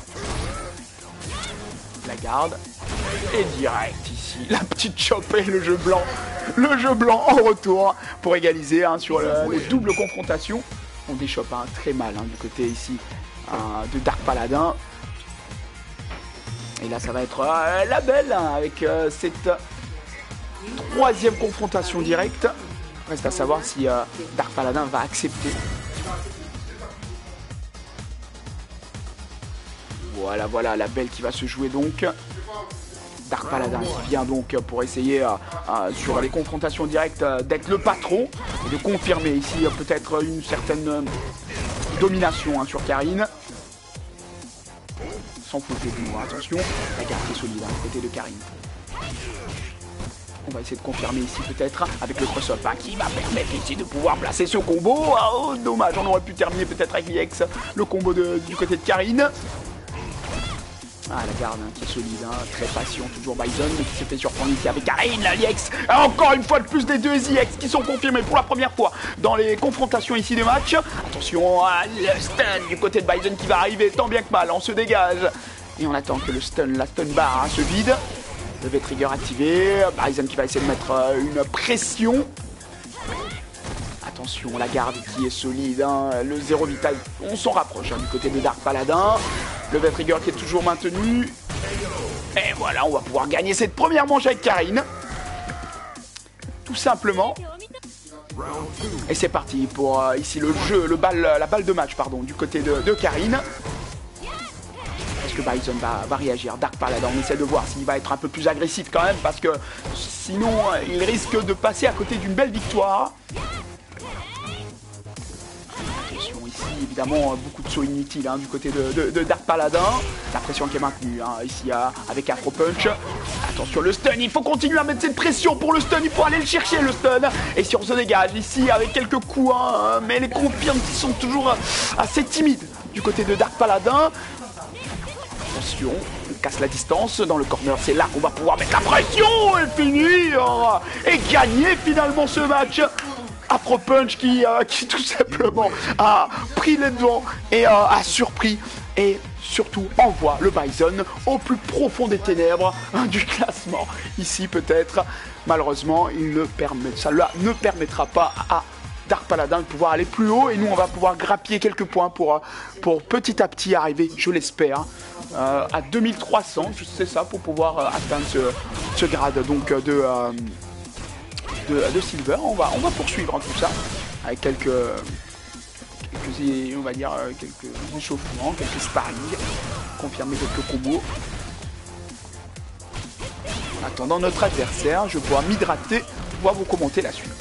Speaker 1: La garde. Et direct ici, la petite chope et le jeu blanc. Le jeu blanc en retour pour égaliser, hein, sur les doubles confrontations. On déchoppe, hein, très mal, hein, du côté ici de Dark Paladin. Et là ça va être la belle, hein, avec cette troisième confrontation directe. Reste à savoir si Dark Paladin va accepter. Voilà, la belle qui va se jouer donc. Dark Paladin qui vient donc pour essayer sur les confrontations directes d'être le patron et de confirmer ici peut-être une certaine domination, hein, sur Karine. Sans fauter de nous, attention, la garde est solide, hein, du côté de Karine. On va essayer de confirmer ici peut-être avec le cross-up, hein, qui va permettre ici de pouvoir placer ce combo. Oh, dommage, on aurait pu terminer peut-être avec l'IX, le combo du côté de Karine. Ah, la garde, hein, qui est solide, hein, très patient, toujours Bison, mais qui s'est fait surprendre ici avec Karine, l'IX. Encore une fois de plus des deux IX qui sont confirmés pour la première fois dans les confrontations ici des matchs. Attention à le stun du côté de Bison qui va arriver tant bien que mal, on se dégage. Et on attend que la stun bar, hein, se vide. Le V-Trigger activé, Bison qui va essayer de mettre une pression. Attention, la garde qui est solide, hein, le 0 vital, on s'en rapproche, hein, du côté de Dark Paladin. Le V-Trigger qui est toujours maintenu. Et voilà, on va pouvoir gagner cette première manche avec Karine. Tout simplement. Et c'est parti pour ici le jeu, la balle de match, pardon, du côté de Karine. Est-ce que Bison va réagir? Dark Paladin, on essaie de voir s'il va être un peu plus agressif quand même, parce que sinon il risque de passer à côté d'une belle victoire. Ici, évidemment, beaucoup de sauts inutiles, hein, du côté de Dark Paladin. La pression qui est maintenue, hein, ici avec Afro Punch. Attention, le stun, il faut continuer à mettre cette pression pour le stun, il faut aller le chercher, le stun. Et si on se dégage ici avec quelques coups, hein, mais les confirmes qui sont toujours assez timides du côté de Dark Paladin. Attention, on casse la distance dans le corner, c'est là qu'on va pouvoir mettre la pression et finir et gagner finalement ce match. Afro Punch qui tout simplement a pris les devants et a surpris et surtout envoie le Bison au plus profond des ténèbres, hein, du classement. Ici peut-être, malheureusement, ça ne permettra pas à Dark Paladin de pouvoir aller plus haut et nous on va pouvoir grappiller quelques points pour petit à petit arriver, je l'espère, à 2300, c'est ça, pour pouvoir atteindre ce grade donc de Silver. On va poursuivre, hein, tout ça avec quelques on va dire quelques échauffements, quelques sparring, confirmer quelques combos. En attendant notre adversaire, je pourrai m'hydrater pour pouvoir vous commenter la suite.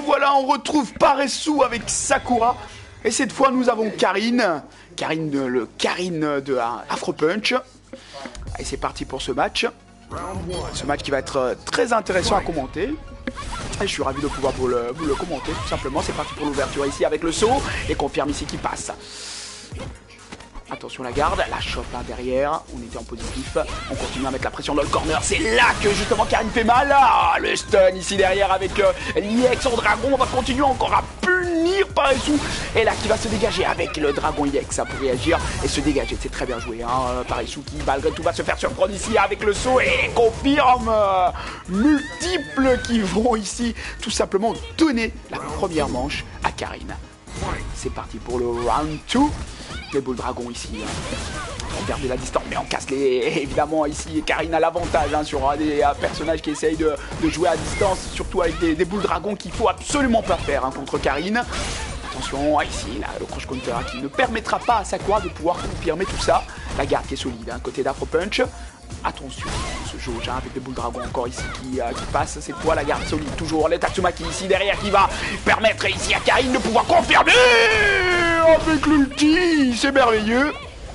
Speaker 1: revoilà, on retrouve Paresu avec Sakura. Et cette fois, nous avons Karine. Karine de Afro Punch. Et c'est parti pour ce match. Ce match qui va être très intéressant à commenter. Et je suis ravi de pouvoir vous le commenter, tout simplement. C'est parti pour l'ouverture ici avec le saut. Et confirme ici qui passe. Attention la garde, la chope hein, derrière, on était en positif, on continue à mettre la pression dans le corner, c'est là que justement Karine fait mal, ah, le stun ici derrière avec l'IX en dragon, on va continuer encore à punir Paresu, et là qui va se dégager avec le dragon IX hein, pour réagir et se dégager, c'est très bien joué, hein, Paresu qui malgré tout va se faire surprendre ici avec le saut et confirme multiples qui vont ici tout simplement donner la première manche à Karine. C'est parti pour le round 2. Les boules dragon ici. On garde la distance, mais on casse les. Évidemment, ici, Karine a l'avantage hein, sur des personnages qui essayent de jouer à distance, surtout avec des boules dragon qu'il faut absolument pas faire hein, contre Karine. Attention, ici, là, le crush counter qui ne permettra pas à Sakura de pouvoir confirmer tout ça. La garde qui est solide, hein, côté d'Afro Punch. Attention, ce jauge hein, avec des boules dragon encore ici qui passe. Cette fois, la garde solide, toujours. Les Tatsumaki ici derrière qui va permettre ici à Karine de pouvoir confirmer avec l'ulti. C'est merveilleux.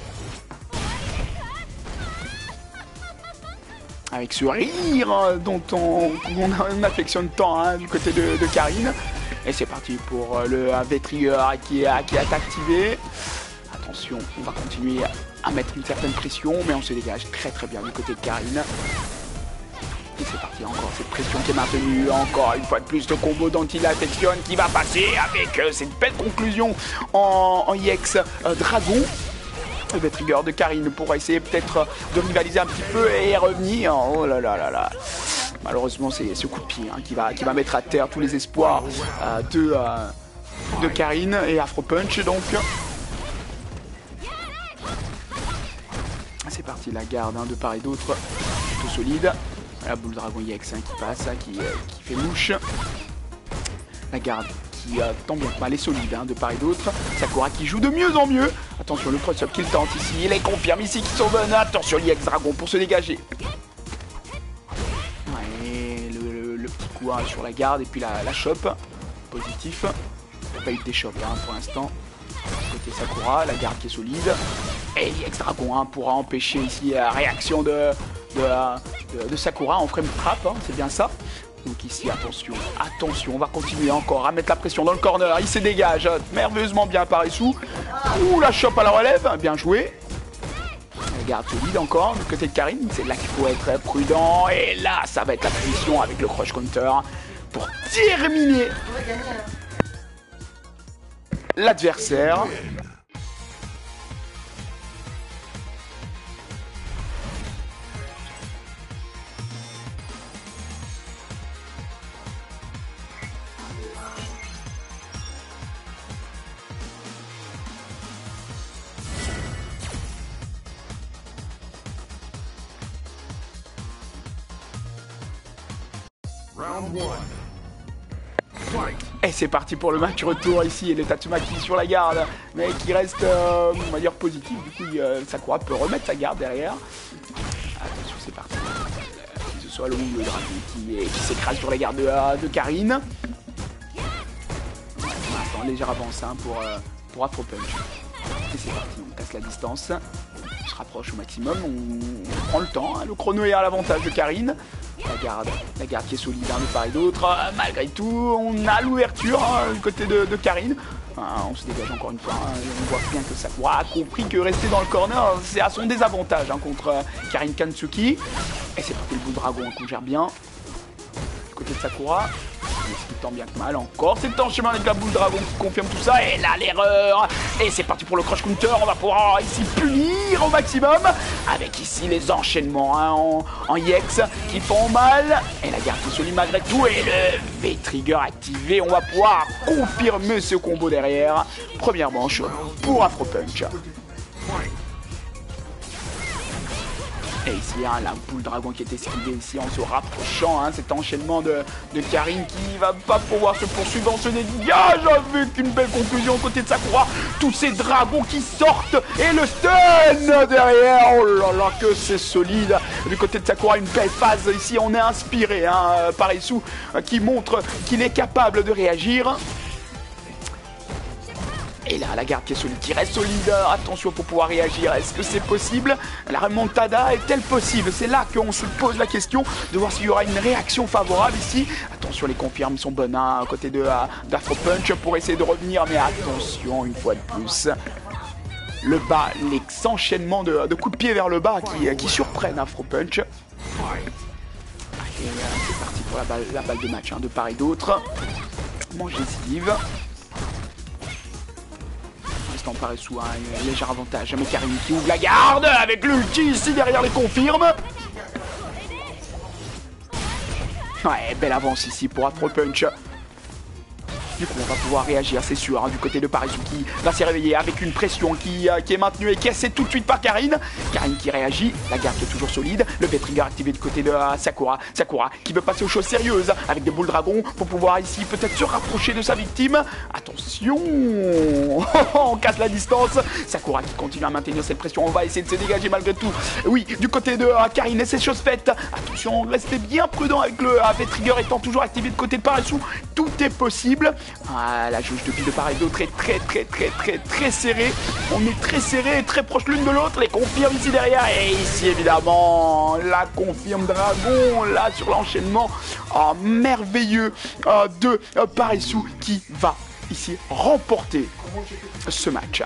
Speaker 1: Avec ce rire dont on affectionne tant hein, du côté de Karine. Et c'est parti pour le V-Trigger qui est activé. Attention, on va continuer à mettre une certaine pression, mais on se dégage très très bien du côté de Karine. Et c'est parti, encore cette pression qui est maintenue, encore une fois de plus de combo dont il affectionne qui va passer avec cette belle conclusion en IX Dragon. Le V-Trigger de Karine pour essayer peut-être de rivaliser un petit peu et revenir. Oh là là là là. Malheureusement, c'est ce coup de pied hein, qui va mettre à terre tous les espoirs de Karine et Afro Punch. Donc, c'est parti, la garde hein, de part et d'autre, plutôt solide. La boule dragon IX hein, qui passe, hein, qui fait mouche. La garde qui tant bien que mal est solide hein, de part et d'autre. Sakura qui joue de mieux en mieux. Attention, le cross-up qu'il tente ici. Il est confirme ici qu'ils sont bonnes. Attention, l'IX Dragon pour se dégager. Ouais, le petit coup hein, sur la garde et puis la chope. Positif. Il n'y a pas eu de déchoppe hein, pour l'instant. Côté Sakura, la garde qui est solide. Et l'IX Dragon hein, pourra empêcher ici la réaction de Sakura en frame trap. Hein, c'est bien ça. Donc ici, attention, attention, on va continuer encore à mettre la pression dans le corner. Il se dégage merveilleusement bien par Paresu. Ouh, la chope à la relève, bien joué. La garde solide encore du côté de Karine. C'est là qu'il faut être prudent. Et là, ça va être la punition avec le crush counter pour terminer l'adversaire.
Speaker 2: Round 1. Fight.
Speaker 1: Et c'est parti pour le match retour ici, et les Tatsumaki sur la garde, mais qui reste, on va dire, positif. Du coup, Sakura peut remettre sa garde derrière. Attention, c'est parti. Que ce soit le dragon qui s'écrase sur la garde de Karine. Pour l'instant, légère avance hein, pour Afro Punch. Et c'est parti, on casse la distance. On se rapproche au maximum, on prend le temps. Hein. Le chrono est à l'avantage de Karine. La garde qui est solide hein, de part et d'autre. Malgré tout, on a l'ouverture hein, du côté de Karine. On se dégage encore une fois. Hein. On voit bien que Sakura a compris que rester dans le corner, c'est à son désavantage hein, contre Karine Kansuki. Et c'est parti le bout de dragon qu'on gère bien. Du côté de Sakura. Tant bien que mal encore, c'est en chemin avec la boule dragon qui confirme tout ça, et là l'erreur, et c'est parti pour le crush counter, on va pouvoir ici punir au maximum, avec ici les enchaînements hein, en IX qui font mal, et la garde est solide malgré tout, et le V-Trigger activé, on va pouvoir confirmer ce combo derrière, première manche pour Afro Punch. Et ici, hein, la boule dragon qui est esquivée ici en se rapprochant, hein, cet enchaînement de Karine qui va pas pouvoir se poursuivre en se dégage avec une belle conclusion côté de Sakura. Tous ces dragons qui sortent et le stun derrière. Oh là là, que c'est solide. Du côté de Sakura, une belle phase ici. On est inspiré hein, par Isu qui montre qu'il est capable de réagir. Et là, la garde qui est solide, qui reste solide. Attention pour pouvoir réagir. Est-ce que c'est possible? La remontada est-elle possible? C'est là qu'on se pose la question de voir s'il y aura une réaction favorable ici. Attention, les confirmes sont bonnes hein, à côté d'Afro Punch pour essayer de revenir. Mais attention, une fois de plus. Le bas, les enchaînements de coups de pied vers le bas qui surprennent Afro Punch. Et c'est parti pour la balle de match hein, de part et d'autre. Mange esquive. En paraît sous un léger avantage. Mais Karine qui ouvre la garde avec l'ulti ici derrière les confirmes. Ouais, belle avance ici pour Afro Punch. Du coup, on va pouvoir réagir, c'est sûr, hein, du côté de Parisu qui va se réveiller avec une pression qui est maintenue et cassée tout de suite par Karine. Karine qui réagit, la garde qui est toujours solide, le V-Trigger activé du côté de Sakura. Sakura qui veut passer aux choses sérieuses avec des boules dragon pour pouvoir ici peut-être se rapprocher de sa victime. Attention, on casse la distance. Sakura qui continue à maintenir cette pression, on va essayer de se dégager malgré tout. Oui, du côté de Karine et c'est chose faite. Attention, restez bien prudent avec le V-Trigger étant toujours activé de côté de Parisu. Tout est possible. Ah, la jauge de vie de part et d'autre est très serrée. On est très serré et très proche l'une de l'autre. Les confirmes ici derrière. Et ici évidemment la confirme dragon là sur l'enchaînement merveilleux de Parisu qui va ici remporter ce match.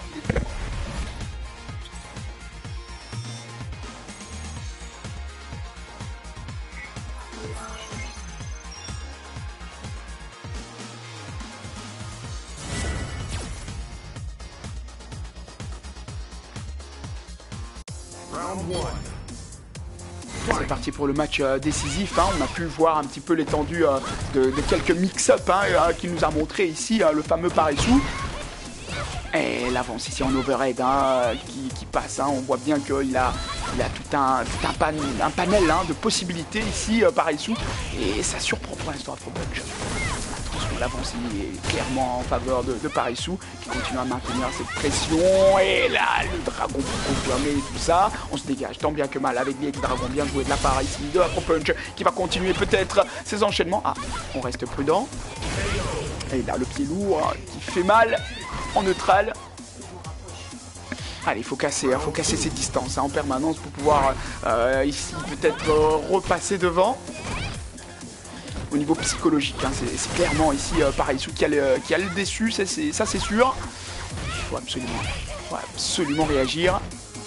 Speaker 1: C'est parti pour le match décisif, hein. On a pu voir un petit peu l'étendue de quelques mix-up hein, qui nous a montré ici le fameux Parisu. Et l'avance ici en overhead hein, qui passe, hein. On voit bien qu'il a tout un panel hein, de possibilités ici Parisu. Et ça surprend pour l'instant Afro Punch. L'avance est clairement en faveur de Parisu qui continue à maintenir cette pression. Et là, le dragon pour confirmer tout ça. On se dégage tant bien que mal avec les dragons. Bien joué de la part ici de Afro Punch qui va continuer peut-être ses enchaînements. Ah, on reste prudent. Et là, le pied lourd qui fait mal en neutral. Allez, il faut casser ces distances hein, en permanence pour pouvoir ici peut-être repasser devant. Au niveau psychologique, hein, c'est clairement ici Parisu qui a le déçu, ça c'est sûr. Il faut absolument réagir.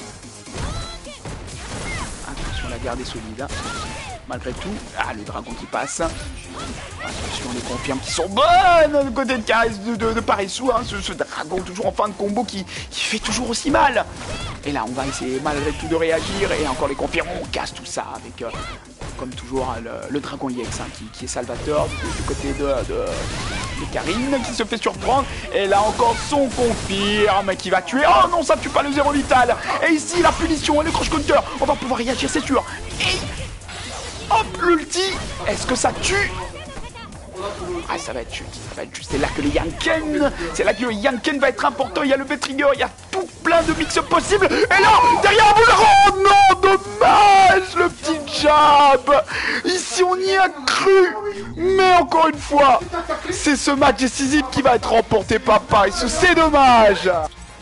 Speaker 1: Attention, la garde est solide. Malgré tout, le dragon qui passe. Attention, les confirmes qui sont bonnes du côté de Parisu. Hein, ce dragon toujours en fin de combo qui fait toujours aussi mal. Et là, on va essayer malgré tout de réagir. Et encore les confirmes, on casse tout ça avec... comme toujours, le dragon EX hein, qui est salvateur du côté de Karine qui se fait surprendre. Et là encore son confirme qui va tuer. Oh non, ça tue pas le zéro vital. Et ici la punition, le crush counter. On va pouvoir réagir, c'est sûr. Et hop, l'ulti. Est-ce que ça tue? Ah, ça va être juste. C'est là que le Yanken va être important. Il y a le V-Trigger, il y a tout plein de mix possibles. Et là, derrière vous, oh non, dommage, le petit jab. Ici, on y a cru. Mais encore une fois, c'est ce match décisif qui va être remporté par Parisu. C'est dommage.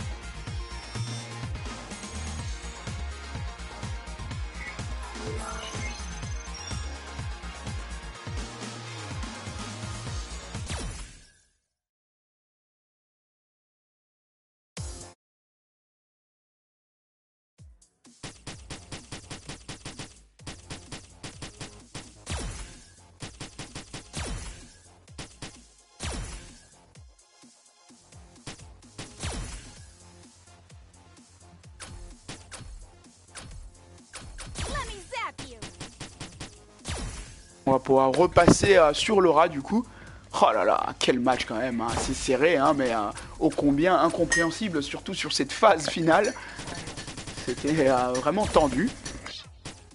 Speaker 1: On va pouvoir repasser sur Laura du coup. Oh là là, quel match quand même, hein. C'est serré, hein, mais ô combien incompréhensible, surtout sur cette phase finale. C'était vraiment tendu.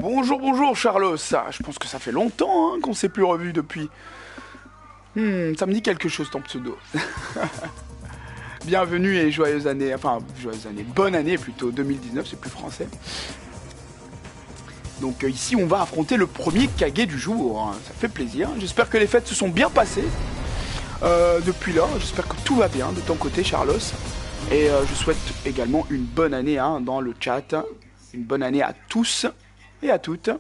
Speaker 1: bonjour, bonjour Charlos. Je pense que ça fait longtemps qu'on s'est plus revu depuis. Ça me dit quelque chose ton pseudo. Bienvenue et joyeuse année, enfin joyeuse année, bonne année plutôt, 2019, c'est plus français. Donc ici on va affronter le premier Kage du jour, ça fait plaisir. J'espère que les fêtes se sont bien passées depuis là, j'espère que tout va bien de ton côté Charlos. Et je souhaite également une bonne année dans le chat, une bonne année à tous et à toutes.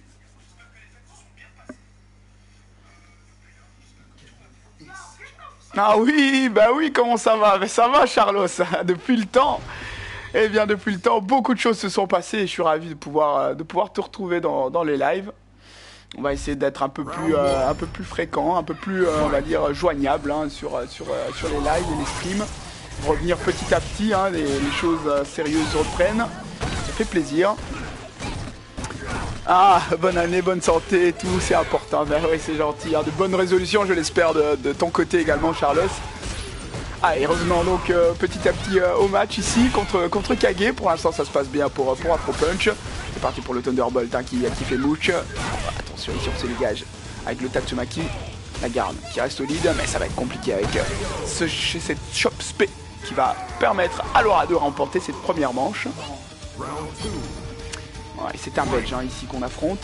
Speaker 1: Ah oui, bah oui, comment ça va? Mais ça va Charlos, depuis le temps. Eh bien depuis le temps, beaucoup de choses se sont passées et je suis ravi de pouvoir te retrouver dans les lives. On va essayer d'être un peu plus fréquent, un peu plus, on va dire, joignable sur les lives et les streams. Revenir petit à petit, les choses sérieuses reprennent. Ça fait plaisir. Ah, bonne année, bonne santé et tout, c'est important. Ben oui, c'est gentil. De bonnes résolutions, je l'espère, de ton côté également, Charlos. Ah, et revenons donc petit à petit au match ici contre Kage. Pour l'instant, ça se passe bien pour Afro Punch. C'est parti pour le Thunderbolt qui fait mouche. Attention, ici on se dégage avec le Tatsumaki. La garde qui reste solide, mais ça va être compliqué avec cette Chop Spé qui va permettre à Laura de remporter cette première manche. Ouais, c'est un Belge ici qu'on affronte.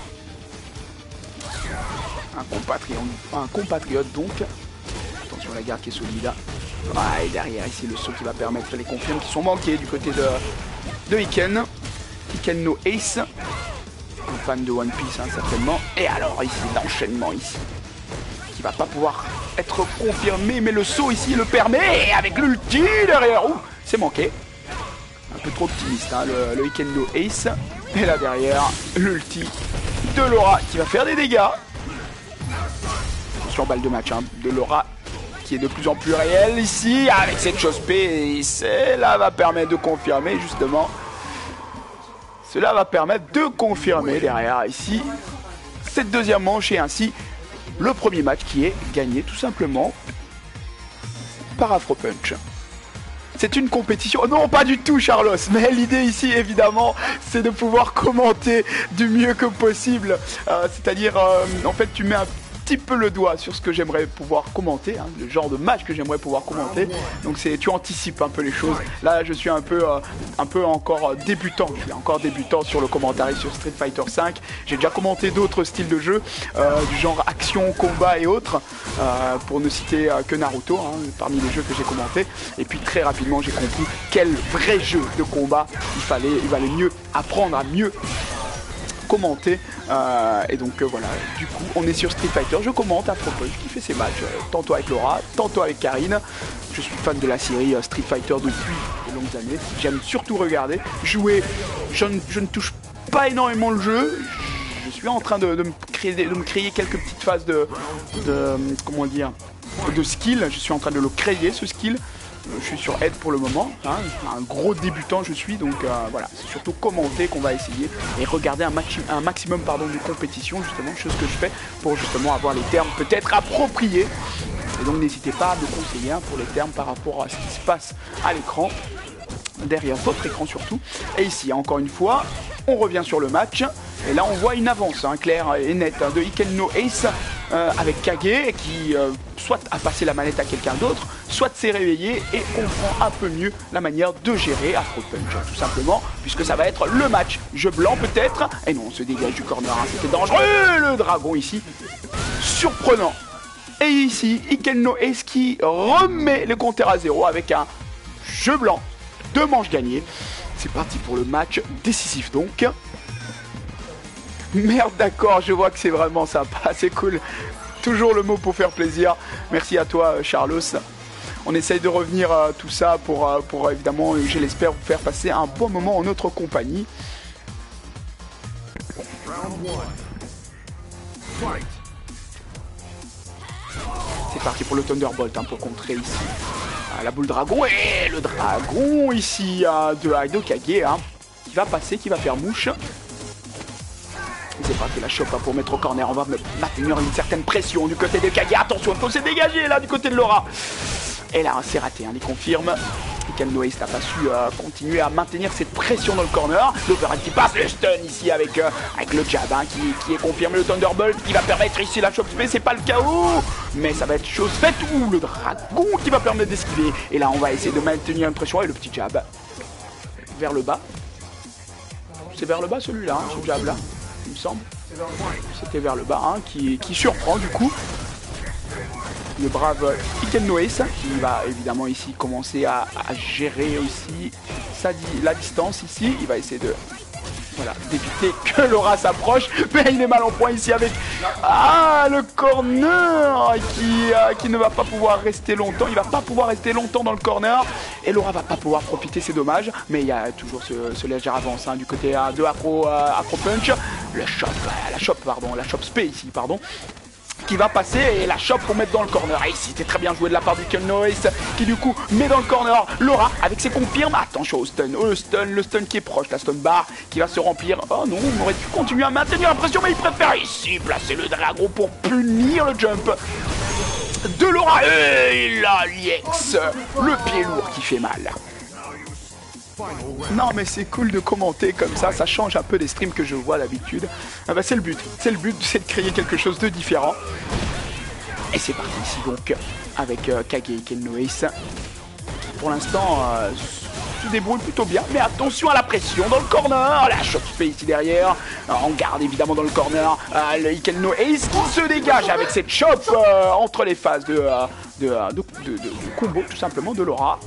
Speaker 1: Un compatriote donc. Attention à la garde qui est solide. Ouais, et derrière ici le saut qui va permettre les confirmes qui sont manqués du côté de Iken. Iken no Ace. Un fan de One Piece certainement. Et alors ici l'enchaînement ici. Qui va pas pouvoir être confirmé, mais le saut ici le permet. Et avec l'ulti derrière. Ouh, c'est manqué. Un peu trop optimiste le Iken no Ace. Et là derrière, l'ulti de Laura qui va faire des dégâts. Attention, balle de match de Laura qui est de plus en plus réelle ici. Avec cette chose P, cela va permettre de confirmer justement. Cela va permettre de confirmer derrière ici cette deuxième manche et ainsi le premier match qui est gagné tout simplement par Afro Punch. C'est une compétition, non pas du tout Charlos, mais l'idée ici évidemment c'est de pouvoir commenter du mieux que possible, c'est-à-dire en fait tu mets un petit peu le doigt sur ce que j'aimerais pouvoir commenter, le genre de match que j'aimerais pouvoir commenter, donc tu anticipes un peu les choses. Là je suis un peu encore débutant, sur le commentaire sur Street Fighter V. J'ai déjà commenté d'autres styles de jeu du genre action, combat et autres, pour ne citer que Naruto parmi les jeux que j'ai commentés. Et puis très rapidement j'ai compris quel vrai jeu de combat il valait mieux apprendre à mieux commenter et donc voilà, du coup on est sur Street Fighter, je commente Afro Punch qui fait ses matchs tantôt avec Laura, tantôt avec Karine. Je suis fan de la série Street Fighter depuis de longues années, j'aime surtout regarder, jouer, je ne touche pas énormément le jeu, je suis en train de me créer quelques petites phases de comment dire, de skill, je suis en train de le créer ce skill. Je suis sur Aide pour le moment, un gros débutant je suis, donc voilà, c'est surtout commenter qu'on va essayer et regarder un maximum de compétition justement, chose que je fais pour justement avoir les termes peut-être appropriés. Et donc n'hésitez pas à me conseiller pour les termes par rapport à ce qui se passe à l'écran, derrière votre écran surtout. Et ici encore une fois, on revient sur le match, et là on voit une avance claire et nette de Iken no Ace avec Kage qui soit a passé la manette à quelqu'un d'autre, soit s'est réveillé et comprend un peu mieux la manière de gérer Afro Punch, tout simplement, puisque ça va être le match. Jeu blanc peut-être, et non, on se dégage du corner, c'était dangereux, le dragon ici, surprenant. Et ici, Iken no Ace qui remet le compteur à 0 avec un jeu blanc, 2 manches gagnées. C'est parti pour le match décisif donc. Merde, d'accord, je vois que c'est vraiment sympa, c'est cool. Toujours le mot pour faire plaisir. Merci à toi, Charlos. On essaye de revenir à tout ça pour évidemment, je l'espère, vous faire passer un bon moment en notre compagnie. C'est parti pour le Thunderbolt pour contrer ici la boule dragon. Et le dragon ici de Kage qui va passer, qui va faire mouche. C'est parti, la chope pour mettre au corner. On va maintenir une certaine pression du côté de Kage. Attention, il faut se dégager là du côté de Laura. Et là, c'est raté, il confirme. Ken Noace n'a pas su continuer à maintenir cette pression dans le corner. L'overhead qui passe, le stun ici avec le jab hein, qui est confirmé, le Thunderbolt qui va permettre ici la chop spé, c'est pas le KO, mais ça va être chose faite. Ou le dragon qui va permettre d'esquiver. Et là on va essayer de maintenir une pression et le petit jab vers le bas. C'est vers le bas celui-là, hein, ce jab là, il me semble. C'était vers le bas, hein, qui surprend du coup. Le brave Ken Noace qui va évidemment ici commencer à gérer aussi la distance ici. Il va essayer de d'éviter que Laura s'approche, mais il est mal en point ici avec le corner qui ne va pas pouvoir rester longtemps. Il va pas pouvoir rester longtemps dans le corner et Laura va pas pouvoir profiter, c'est dommage, mais il y a toujours ce léger avance hein, du côté de Afro Punch. La chop spé ici, pardon, qui va passer et la chope pour mettre dans le corner. Et ici c'était très bien joué de la part du Ken Noace qui du coup met dans le corner Laura avec ses confirmes. Attention au stun, le stun qui est proche, la stun bar qui va se remplir. Oh non, on aurait dû continuer à maintenir la pression, mais il préfère ici placer le dragon pour punir le jump de Laura. Et là l'IX, le pied lourd qui fait mal. Non mais c'est cool de commenter comme ça change un peu des streams que je vois d'habitude. C'est le but, c'est de créer quelque chose de différent. Et c'est parti ici donc avec Kage et Ken Noace qui pour l'instant se débrouille plutôt bien, mais attention à la pression dans le corner. La chop spé ici derrière, on garde évidemment dans le corner le Ken Noace qui se dégage avec cette chop entre les phases de combo tout simplement de Laura.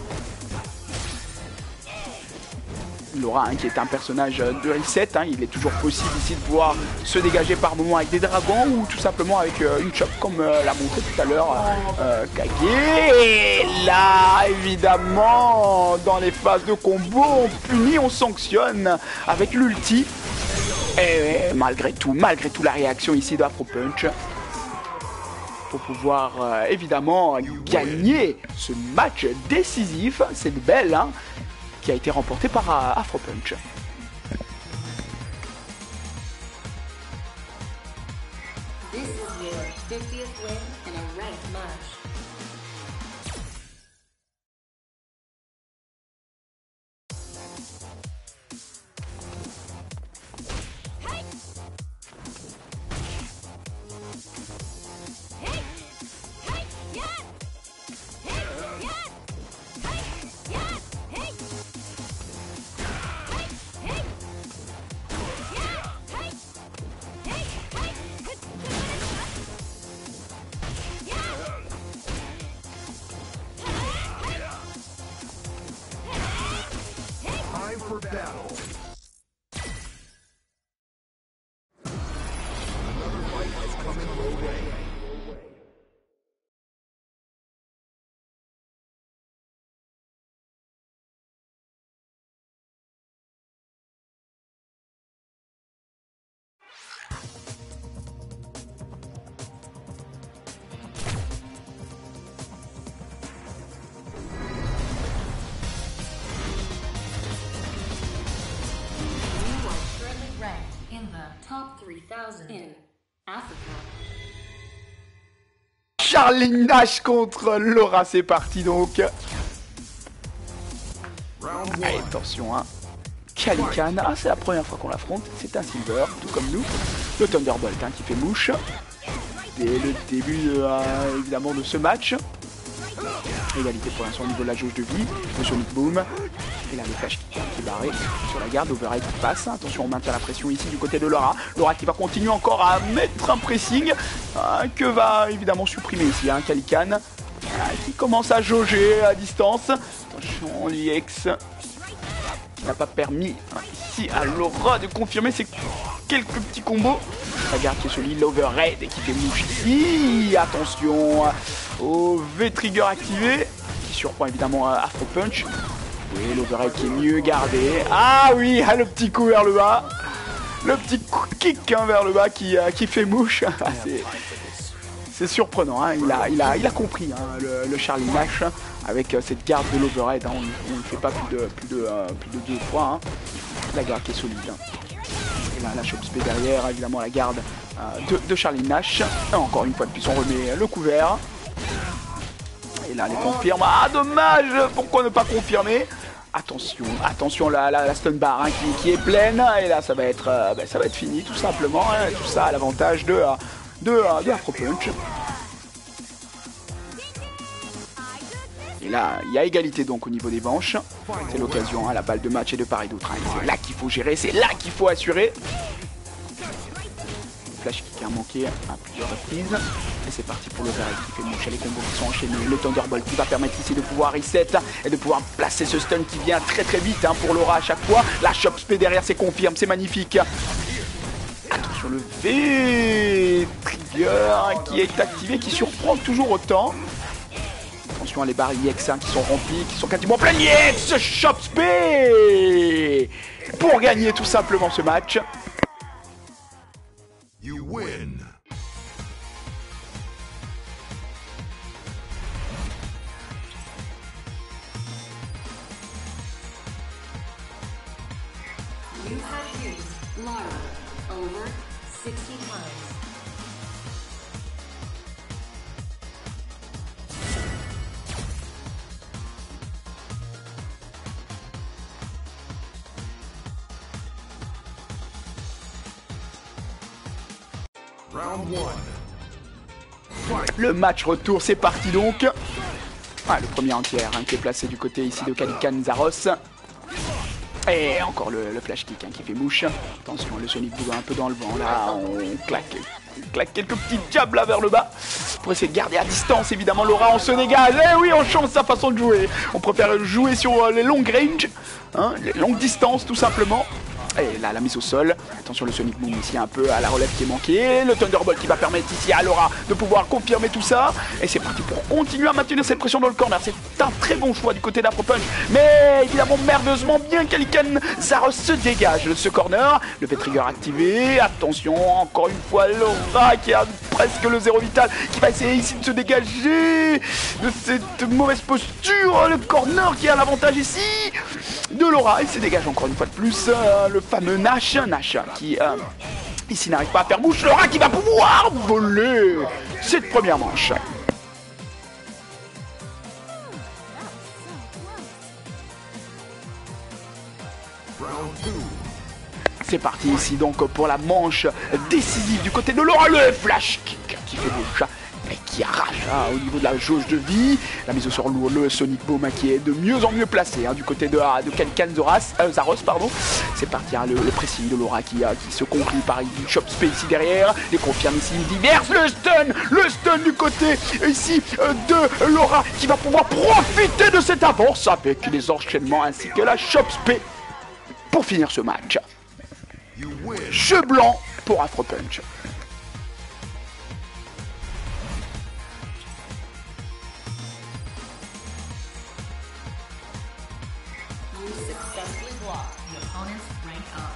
Speaker 1: Laura hein, qui est un personnage de reset, hein, il est toujours possible ici de pouvoir se dégager par moments avec des dragons ou tout simplement avec une chop comme l'a montré tout à l'heure Kage. Et là évidemment dans les phases de combo on punit, on sanctionne avec l'ulti. Et malgré tout la réaction ici de Afro Punch pour pouvoir évidemment gagner ce match décisif, c'est belle hein, qui a été remporté par Afro Punch.
Speaker 4: This is your 50th win in a ranked match.
Speaker 2: For battle. Another fight is coming your way.
Speaker 4: In the top 3,000 in Africa.
Speaker 1: Charlie Nash contre Laura, c'est parti donc. Allez, attention hein. Calican, c'est la première fois qu'on l'affronte, c'est un silver, tout comme nous. Le Thunderbolt hein, qui fait mouche. Dès le début évidemment de ce match. Égalité pour l'instant au niveau de la jauge de vie. Le Sonic Boom. Et là le flash qui est barré sur la garde. Overhead qui passe. Attention, on maintient la pression ici du côté de Laura. Laura qui va continuer encore à mettre un pressing. Que va évidemment supprimer ici hein, Calican. Qui commence à jauger à distance. Attention, l'IX qui n'a pas permis ici à Laura de confirmer ses quelques petits combos. La garde qui est solide, l'Overhead qui fait mouche ici. Attention au V-Trigger activé qui surprend évidemment Afro Punch. Oui, l'Overhead qui est mieux gardé. Ah oui, le petit coup vers le bas. Le petit kick hein, vers le bas qui fait mouche. C'est surprenant, hein. il a compris hein, le Charlie Nash avec cette garde de l'Overhead. Hein. On ne fait pas plus de 2 fois. Hein. La garde qui est solide. Hein. Et là, la chop spé derrière, évidemment la garde de Charlie Nash. Et encore une fois de plus, on remet le couvert. Et là, elle confirme. Ah, dommage. Pourquoi ne pas confirmer? Attention, attention, la stun bar hein, qui est pleine. Et là, ça va être fini, tout simplement. Hein, tout ça à l'avantage de Afro Punch. Et là, il y a égalité donc au niveau des manches. C'est l'occasion, hein, la balle de match et de part et d'autre. Hein. C'est là qu'il faut gérer, c'est là qu'il faut assurer. Le flash kick a manqué à plusieurs reprises. Et c'est parti pour le Verrel qui fait moucher les combos qui sont enchaînés. Le Thunderbolt qui va permettre ici de pouvoir reset et de pouvoir placer ce stun qui vient très très vite hein, pour Laura à chaque fois. La Chop Spé derrière, c'est confirme, c'est magnifique. Attention, le V-Trigger qui est activé, qui surprend toujours autant. Attention à les barres IX hein, qui sont remplis, qui sont quasiment pleins. IX Chop Spé pour gagner tout simplement ce match.
Speaker 2: You win.
Speaker 4: You have used Lara over 60 times.
Speaker 2: Round 1.
Speaker 1: Le match retour, c'est parti donc. Ah, le premier entière hein, qui est placé du côté ici de Kalikan Zaros. Et encore le flash kick hein, qui fait mouche. Attention, le Sonic Boom un peu dans le vent. Là, on claque quelques petits jabs là vers le bas. Pour essayer de garder à distance, évidemment, Laura, on se dégage. Eh oui, on change sa façon de jouer. On préfère jouer sur les longues ranges, hein, les longues distances, tout simplement. Et là, la mise au sol. Attention, le Sonic Boom ici, un peu à la relève qui est manquée. Le Thunderbolt qui va permettre ici à Laura de pouvoir confirmer tout ça. Et c'est parti pour continuer à maintenir cette pression dans le corner. C'est un très bon choix du côté d'Afro Punch. Mais évidemment, merveilleusement bien, Kalikan Zaros se dégage de ce corner. Le V-Trigger activé. Attention, encore une fois, Laura qui a presque le 0 vital. Qui va essayer ici de se dégager de cette mauvaise posture. Le corner qui a l'avantage ici de Laura. Il se dégage encore une fois de plus. Le fameux Nash qui ici n'arrive pas à faire bouche. Laura qui va pouvoir voler cette première manche.
Speaker 2: Round 2.
Speaker 1: C'est parti ici donc pour la manche décisive du côté de Laura. Le flash kick qui fait bouche et qui arrache hein, au niveau de la jauge de vie. La mise au sol lourd, le Sonic Boom hein, qui est de mieux en mieux placé hein, du côté de Kalikan Zaros. C'est parti, hein, le pressing de Laura qui se conclut par une Chop Spé ici derrière. Les confirme ici diverses. Le stun du côté ici de Laura qui va pouvoir profiter de cette avance avec les enchaînements ainsi que la Chop Spé pour finir ce match.
Speaker 2: You win.
Speaker 1: Jeu blanc pour Afro Punch.
Speaker 4: You successfully blocked the opponent's rank up.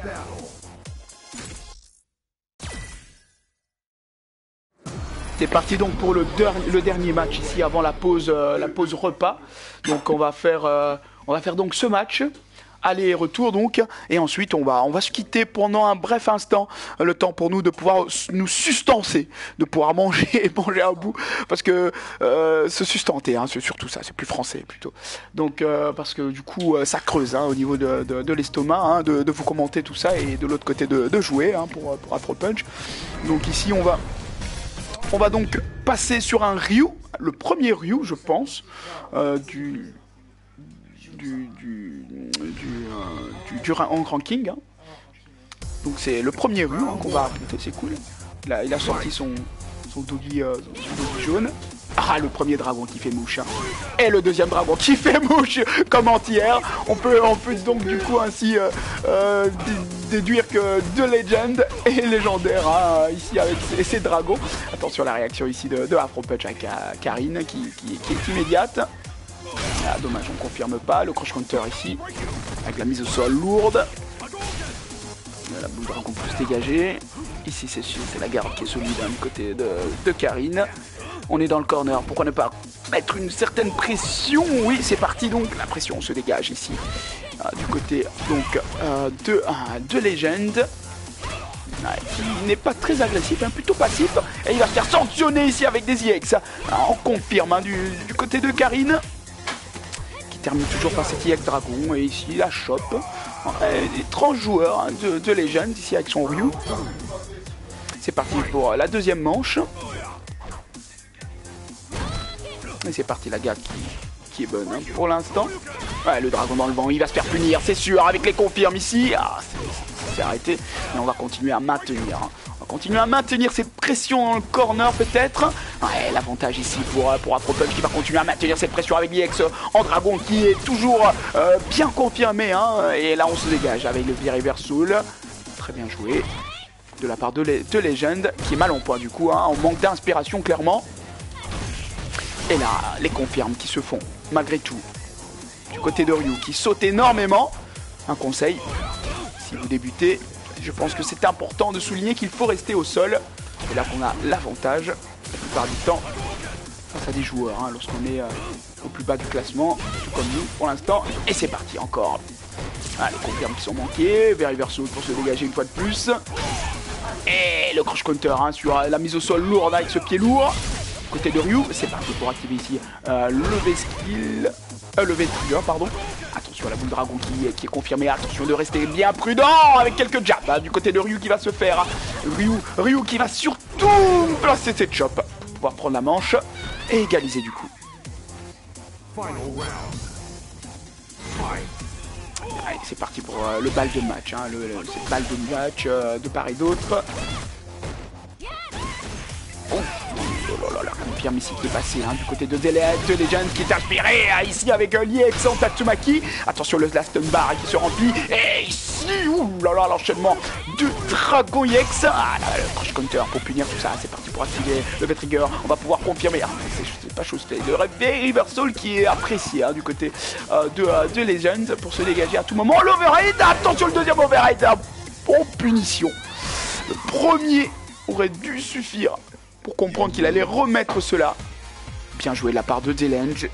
Speaker 2: battle.
Speaker 1: C'est parti donc pour le dernier match ici avant la pause repas. Donc on va faire donc ce match. Aller et retour donc, et ensuite on va se quitter pendant un bref instant, le temps pour nous de pouvoir nous sustancer, de pouvoir manger et manger à bout, parce que se sustenter, hein, c'est surtout ça, c'est plus français plutôt. Donc parce que du coup ça creuse hein, au niveau de l'estomac, hein, de vous commenter tout ça, et de l'autre côté de jouer hein, pour Afro Punch. Donc ici on va donc passer sur un Ryu, le premier Ryu je pense, du ranking. Hein. Donc c'est le premier Ryu hein, qu'on va affronter, c'est cool. Là, il a sorti son doggy jaune. Ah, le premier dragon qui fait mouche. Hein. Et le deuxième dragon qui fait mouche comme anti-air. On peut donc du coup ainsi déduire que deux Legends et légendaires hein, ici avec ces dragons. Attention à la réaction ici de Afro Punch avec Karine qui est immédiate. Ah, dommage, on confirme pas. Le crush counter ici, avec la mise au sol lourde. La boule dragon peut se dégager. Ici, c'est la garde qui est solide hein, du côté de Karine. On est dans le corner. Pourquoi ne pas mettre une certaine pression? Oui, c'est parti donc. La pression se dégage ici. Du côté donc de Legend. Qui n'est pas très agressif, hein, plutôt passif. Et il va se faire sanctionner ici avec des EX. On confirme hein, du côté de Karine. Termine toujours par cet EX Dragon, et ici la chope. Étrange joueur hein, de Legend ici avec son Ryu. C'est parti pour la deuxième manche. Et c'est parti, la garde qui est bonne hein, pour l'instant. Ouais, le dragon dans le vent, il va se faire punir, c'est sûr, avec les confirmes ici. Ah, c'est arrêté, mais on va continuer à maintenir. Hein. On va continuer à maintenir cette pression dans le corner peut-être. Ouais, l'avantage ici pour Afro Punch qui va continuer à maintenir cette pression avec l'EX en dragon qui est toujours bien confirmé. Hein. Et là on se dégage avec le V-Reverse Soul. Très bien joué de la part de Legend qui est mal en point du coup. Hein. On manque d'inspiration clairement. Et là, les confirmes qui se font malgré tout. Du côté de Ryu qui saute énormément. Un conseil, si vous débutez, je pense que c'est important de souligner qu'il faut rester au sol. C'est là qu'on a l'avantage, la plupart du temps, face à des joueurs, hein, lorsqu'on est au plus bas du classement, tout comme nous pour l'instant. Et c'est parti encore. Ah, les confirmes qui sont manqués, V-Reverse pour se dégager une fois de plus. Et le crush counter hein, sur la mise au sol lourde avec ce pied lourd. Côté de Ryu, c'est parti pour activer ici le V-Skill, le V-Trigger, pardon. Attention à la boule dragon qui est confirmée, attention de rester bien prudent avec quelques jabs hein, du côté de Ryu qui va se faire. Ryu qui va surtout placer cette chop pour pouvoir prendre la manche et égaliser du coup. Allez, c'est parti pour le bal de match, hein, cette balle de match de part et d'autre. Oh là là, confirme ici qui est passé hein, du côté de Legend qui est inspiré ici avec l'EX en Tatsumaki. Attention le Last Bar qui se remplit. Et ici, ouh là là, l'enchaînement de Dragon EX. Ah là, le crush counter pour punir tout ça. C'est parti pour activer le V-Trigger. On va pouvoir confirmer. Ah, c'est pas chose faite. Le V-Reversal qui est apprécié hein, du côté de Legend pour se dégager à tout moment. L'overhead, attention le deuxième overhead hein, en punition. Le premier aurait dû suffire pour comprendre qu'il allait remettre cela. Bien joué de la part de D-Legend,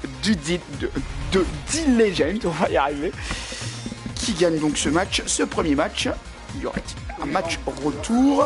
Speaker 1: on va y arriver. Qui gagne donc ce match, ce premier match. Il y aurait un match retour.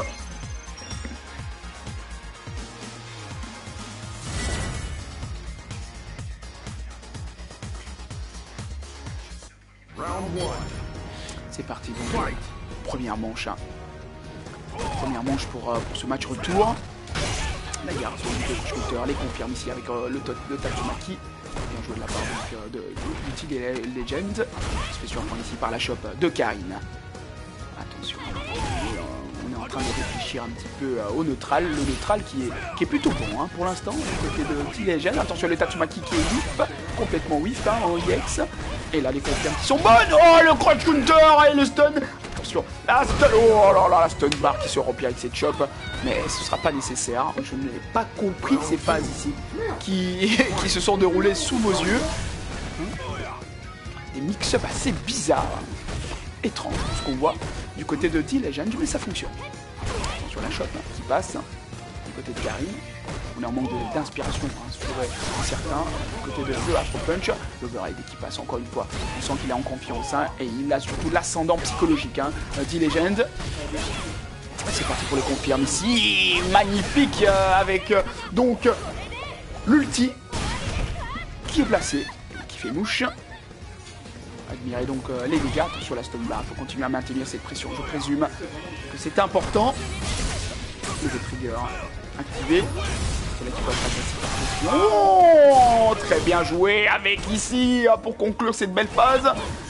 Speaker 1: C'est parti donc, première manche. Hein. Première manche pour ce match retour. La garde sur le shooter les confirme ici avec le Tatsumaki. Bien joué de la part de l'outil des Legends. Se fait surprendre ici par la chope de Karine. Attention, on est en train de réfléchir un petit peu au neutral. Le neutral qui est plutôt bon hein, pour l'instant du côté de T-Legend. Attention le Tatsumaki qui est whiff, complètement whiff hein, en EX. Et là les confirmes qui sont bonnes. Oh le crouch counter et le stun. La stun, oh là là, la stun bar qui se remplit avec cette chope, mais ce sera pas nécessaire. Je n'ai pas compris ces phases ici qui se sont déroulées sous vos yeux. Des mix-up assez bizarres. étrange ce qu'on voit du côté de D-Legend, mais ça fonctionne. Sur la shot qui passe du côté de Karim. On est en manque d'inspiration, sur certains. Du côté de The Afro Punch, l'overhead qui passe encore une fois. On sent qu'il est en confiance et il a surtout l'ascendant psychologique. D-Legend. C'est parti pour le confirme ici. Magnifique avec donc l'ulti qui est placé, qui fait mouche. Admirez donc les dégâts sur la stun bar. Il faut continuer à maintenir cette pression. Je présume que c'est important. Le trigger activé. C'est là qu'il va être agressif. Oh, très bien joué avec ici pour conclure cette belle phase.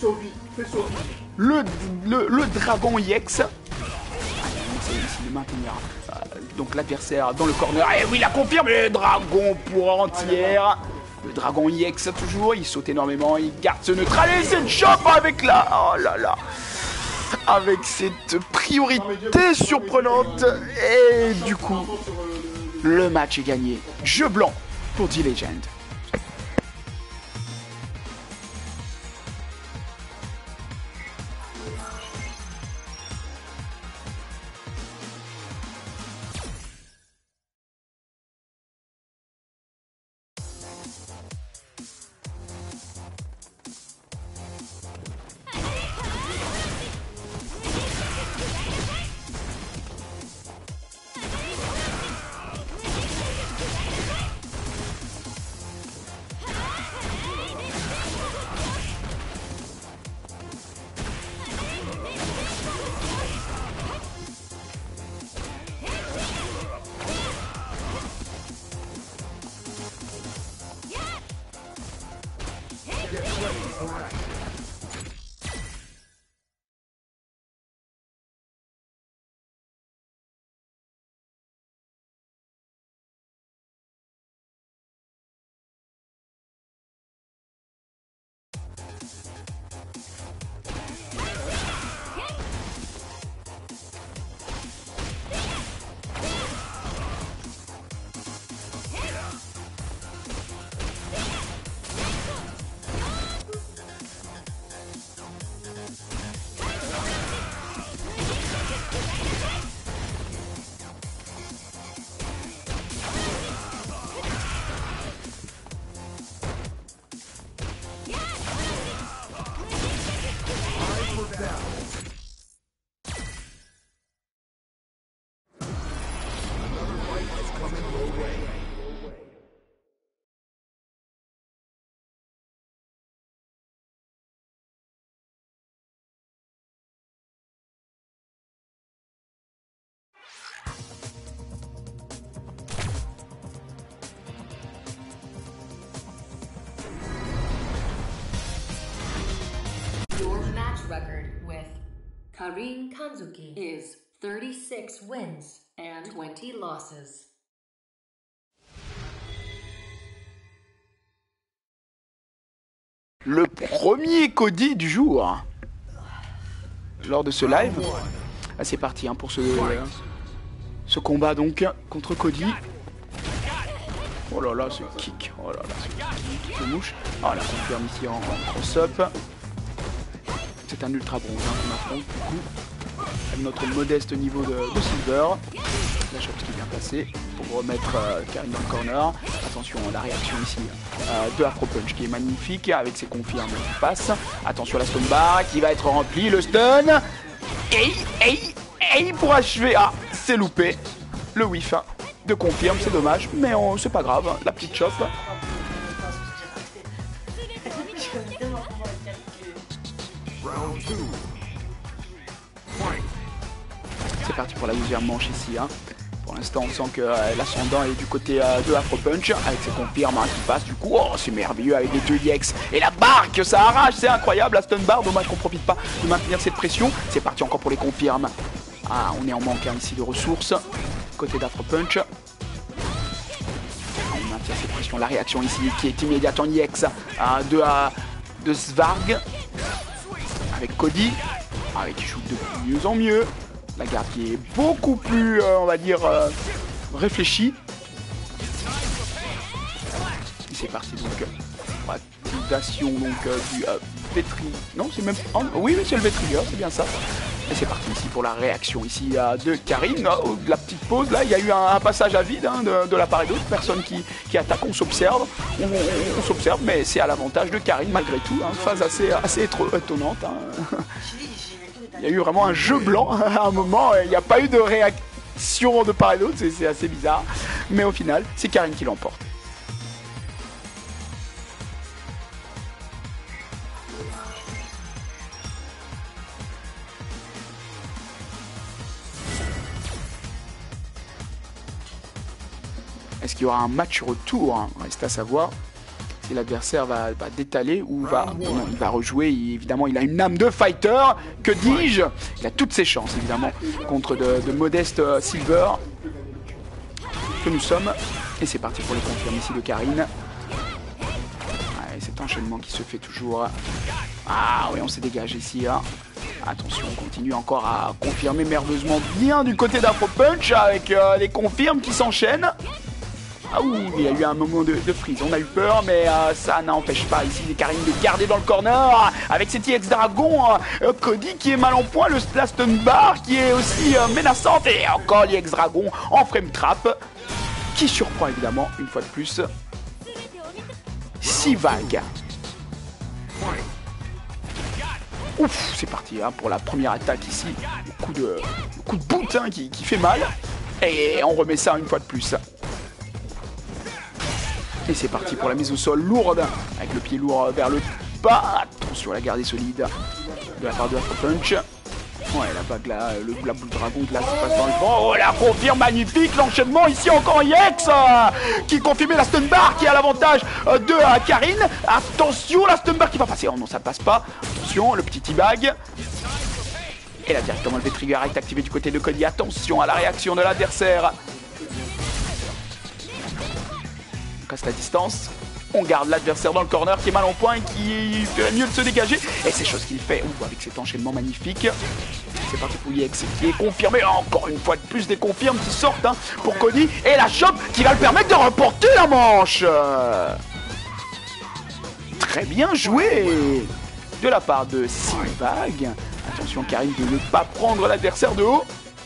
Speaker 1: Le dragon EX. De maintenir donc l'adversaire dans le corner. Et oui, il a confirmé le dragon pour entière. Le dragon EX toujours, il saute énormément, il garde ce neutral et cette chope avec la... Oh là là. Avec cette priorité surprenante. Et du coup, le match est gagné. Jeu blanc pour D-Legend.
Speaker 4: Your match record with Karin Kanzuki is 36 wins and 20 losses.
Speaker 1: Le premier Cody du jour lors de ce live. Ah, c'est parti pour ce combat donc contre Cody. Oh là là, ce kick. Oh là là, ce kick de mouche. Ah, la confirme ici en cross-up. C'est un ultra bronze qu'on affronte du coup. À notre modeste niveau de silver. La shot qui est bien placée pour remettre Karim dans le corner. Attention à la réaction ici de Afro Punch qui est magnifique avec ses confirmes qui passent. Attention à la stun bar qui va être remplie. Le stun. Et pour achever. Ah, c'est loupé. Le whiff de confirme, c'est dommage. Mais c'est pas grave. La petite chope. C'est parti pour la deuxième manche ici. Pour l'instant, on sent que l'ascendant est du côté de Afro Punch avec ses confirmes qui passent. Du coup, oh, c'est merveilleux avec les deux EX et la barre que ça arrache. C'est incroyable la stun bar. Dommage qu'on profite pas de maintenir cette pression. C'est parti encore pour les confirmes. Ah, on est en manque ici de ressources. Côté d'Afro Punch. On maintient cette pression. La réaction ici qui est immédiate en EX de Svarg. Avec Cody. Qui joue de mieux en mieux. La garde qui est beaucoup plus, on va dire, réfléchie. C'est parti donc. dégradation donc du Vétri... Non, c'est même... Oh, oui, c'est le Vétrigger, c'est bien ça. Et c'est parti ici pour la réaction ici de Karine. La petite pause, là, il y a eu un passage à vide hein, de la part et d'autre. Personne qui attaque, on s'observe. On s'observe, mais c'est à l'avantage de Karine malgré tout. Hein, phase assez étonnante. Hein. Il y a eu vraiment un jeu blanc à un moment. Il n'y a pas eu de réaction de part et d'autre. C'est assez bizarre. Mais au final, c'est Karine qui l'emporte. Est-ce qu'il y aura un match retour? Reste à savoir si l'adversaire va détaler ou il va rejouer. Évidemment, il a une âme de fighter. Que dis-je? Il a toutes ses chances, évidemment, contre de modestes Silver que nous sommes. Et c'est parti pour les confirmes ici de Karine. Ouais, cet enchaînement qui se fait toujours. Ah oui, on s'est dégagé ici. Hein. Attention, on continue encore à confirmer merveilleusement bien du côté d'Afro Punch avec les confirmes qui s'enchaînent. Ah ouh, il y a eu un moment de freeze, on a eu peur, mais ça n'empêche pas ici Karine de garder dans le corner avec ses TX Dragon, Cody qui est mal en point, la stun bar qui est aussi menaçante et encore l'EX Dragon en frame trap qui surprend évidemment une fois de plus Sivag. Ouf, c'est parti hein, pour la première attaque ici, le coup de boot hein, qui fait mal et on remet ça une fois de plus. Et c'est parti pour la mise au sol lourde, avec le pied lourd vers le bas. Attention à la garder solide de la part de Afro Punch. Ouais, la vague là, la boule dragon là se passe dans le vent. Oh, la confirme magnifique, l'enchaînement ici encore EX qui confirmait la stun bar qui a l'avantage de Karine. Attention, la stun bar qui va passer. Oh non, ça passe pas. Attention, le petit T-bag. Et là, directement le V-Trigger est activé du côté de Cody. Attention à la réaction de l'adversaire. On casse la distance, on garde l'adversaire dans le corner qui est mal en point et qui ferait mieux de se dégager. Et c'est chose qu'il fait avec cet enchaînement magnifique. C'est parti pour EX qui est confirmé. Encore une fois de plus des confirmes qui sortent hein, pour Cody. Et la chope qui va le permettre de remporter la manche. Très bien joué de la part de Sivag. Attention Karine de ne pas prendre l'adversaire de haut.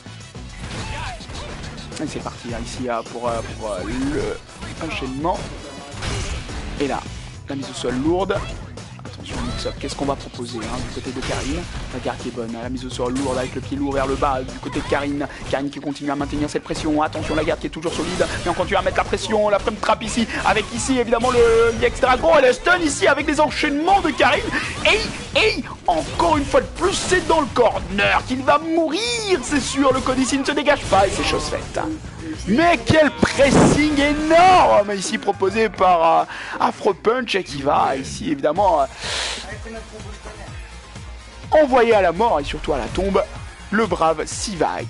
Speaker 1: Et c'est parti hein, ici pour le enchaînement. Et là, la mise au sol lourde. Attention mix-up, qu'est-ce qu'on va proposer hein, du côté de Karine? La garde qui est bonne, la mise au sol lourde avec le pied lourd vers le bas du côté de Karine. Karine qui continue à maintenir cette pression. Attention la garde qui est toujours solide. Mais on continue à mettre la pression, la frame trap ici. Avec ici évidemment le EX Dragon et le stun ici avec les enchaînements de Karine. Et encore une fois de plus, c'est dans le corner qu'il va mourir, c'est sûr. Le Cody ici ne se dégage pas et c'est chose faite. Mais quel pressing énorme ici proposé par Afro Punch qui va ici évidemment envoyer à la mort et surtout à la tombe le brave Sivag.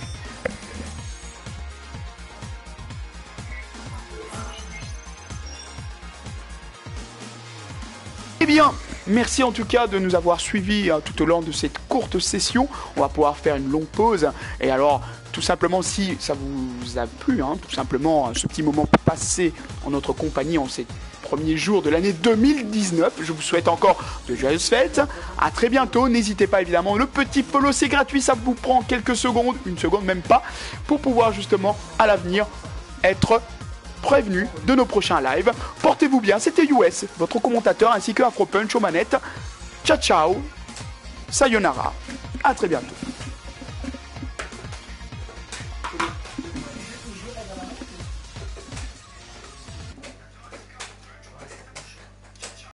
Speaker 1: Eh bien, merci en tout cas de nous avoir suivis tout au long de cette courte session. On va pouvoir faire une longue pause. Et alors, tout simplement, si ça vous a plu, hein, tout simplement, ce petit moment passé en notre compagnie en ces premiers jours de l'année 2019, je vous souhaite encore de joyeuses fêtes. À très bientôt. N'hésitez pas évidemment. Le petit follow, c'est gratuit. Ça vous prend quelques secondes, une seconde même pas, pour pouvoir justement à l'avenir être prévenu de nos prochains lives. Portez-vous bien, c'était US, votre commentateur, ainsi que Afro Punch aux manettes. Ciao ciao, sayonara, à très bientôt.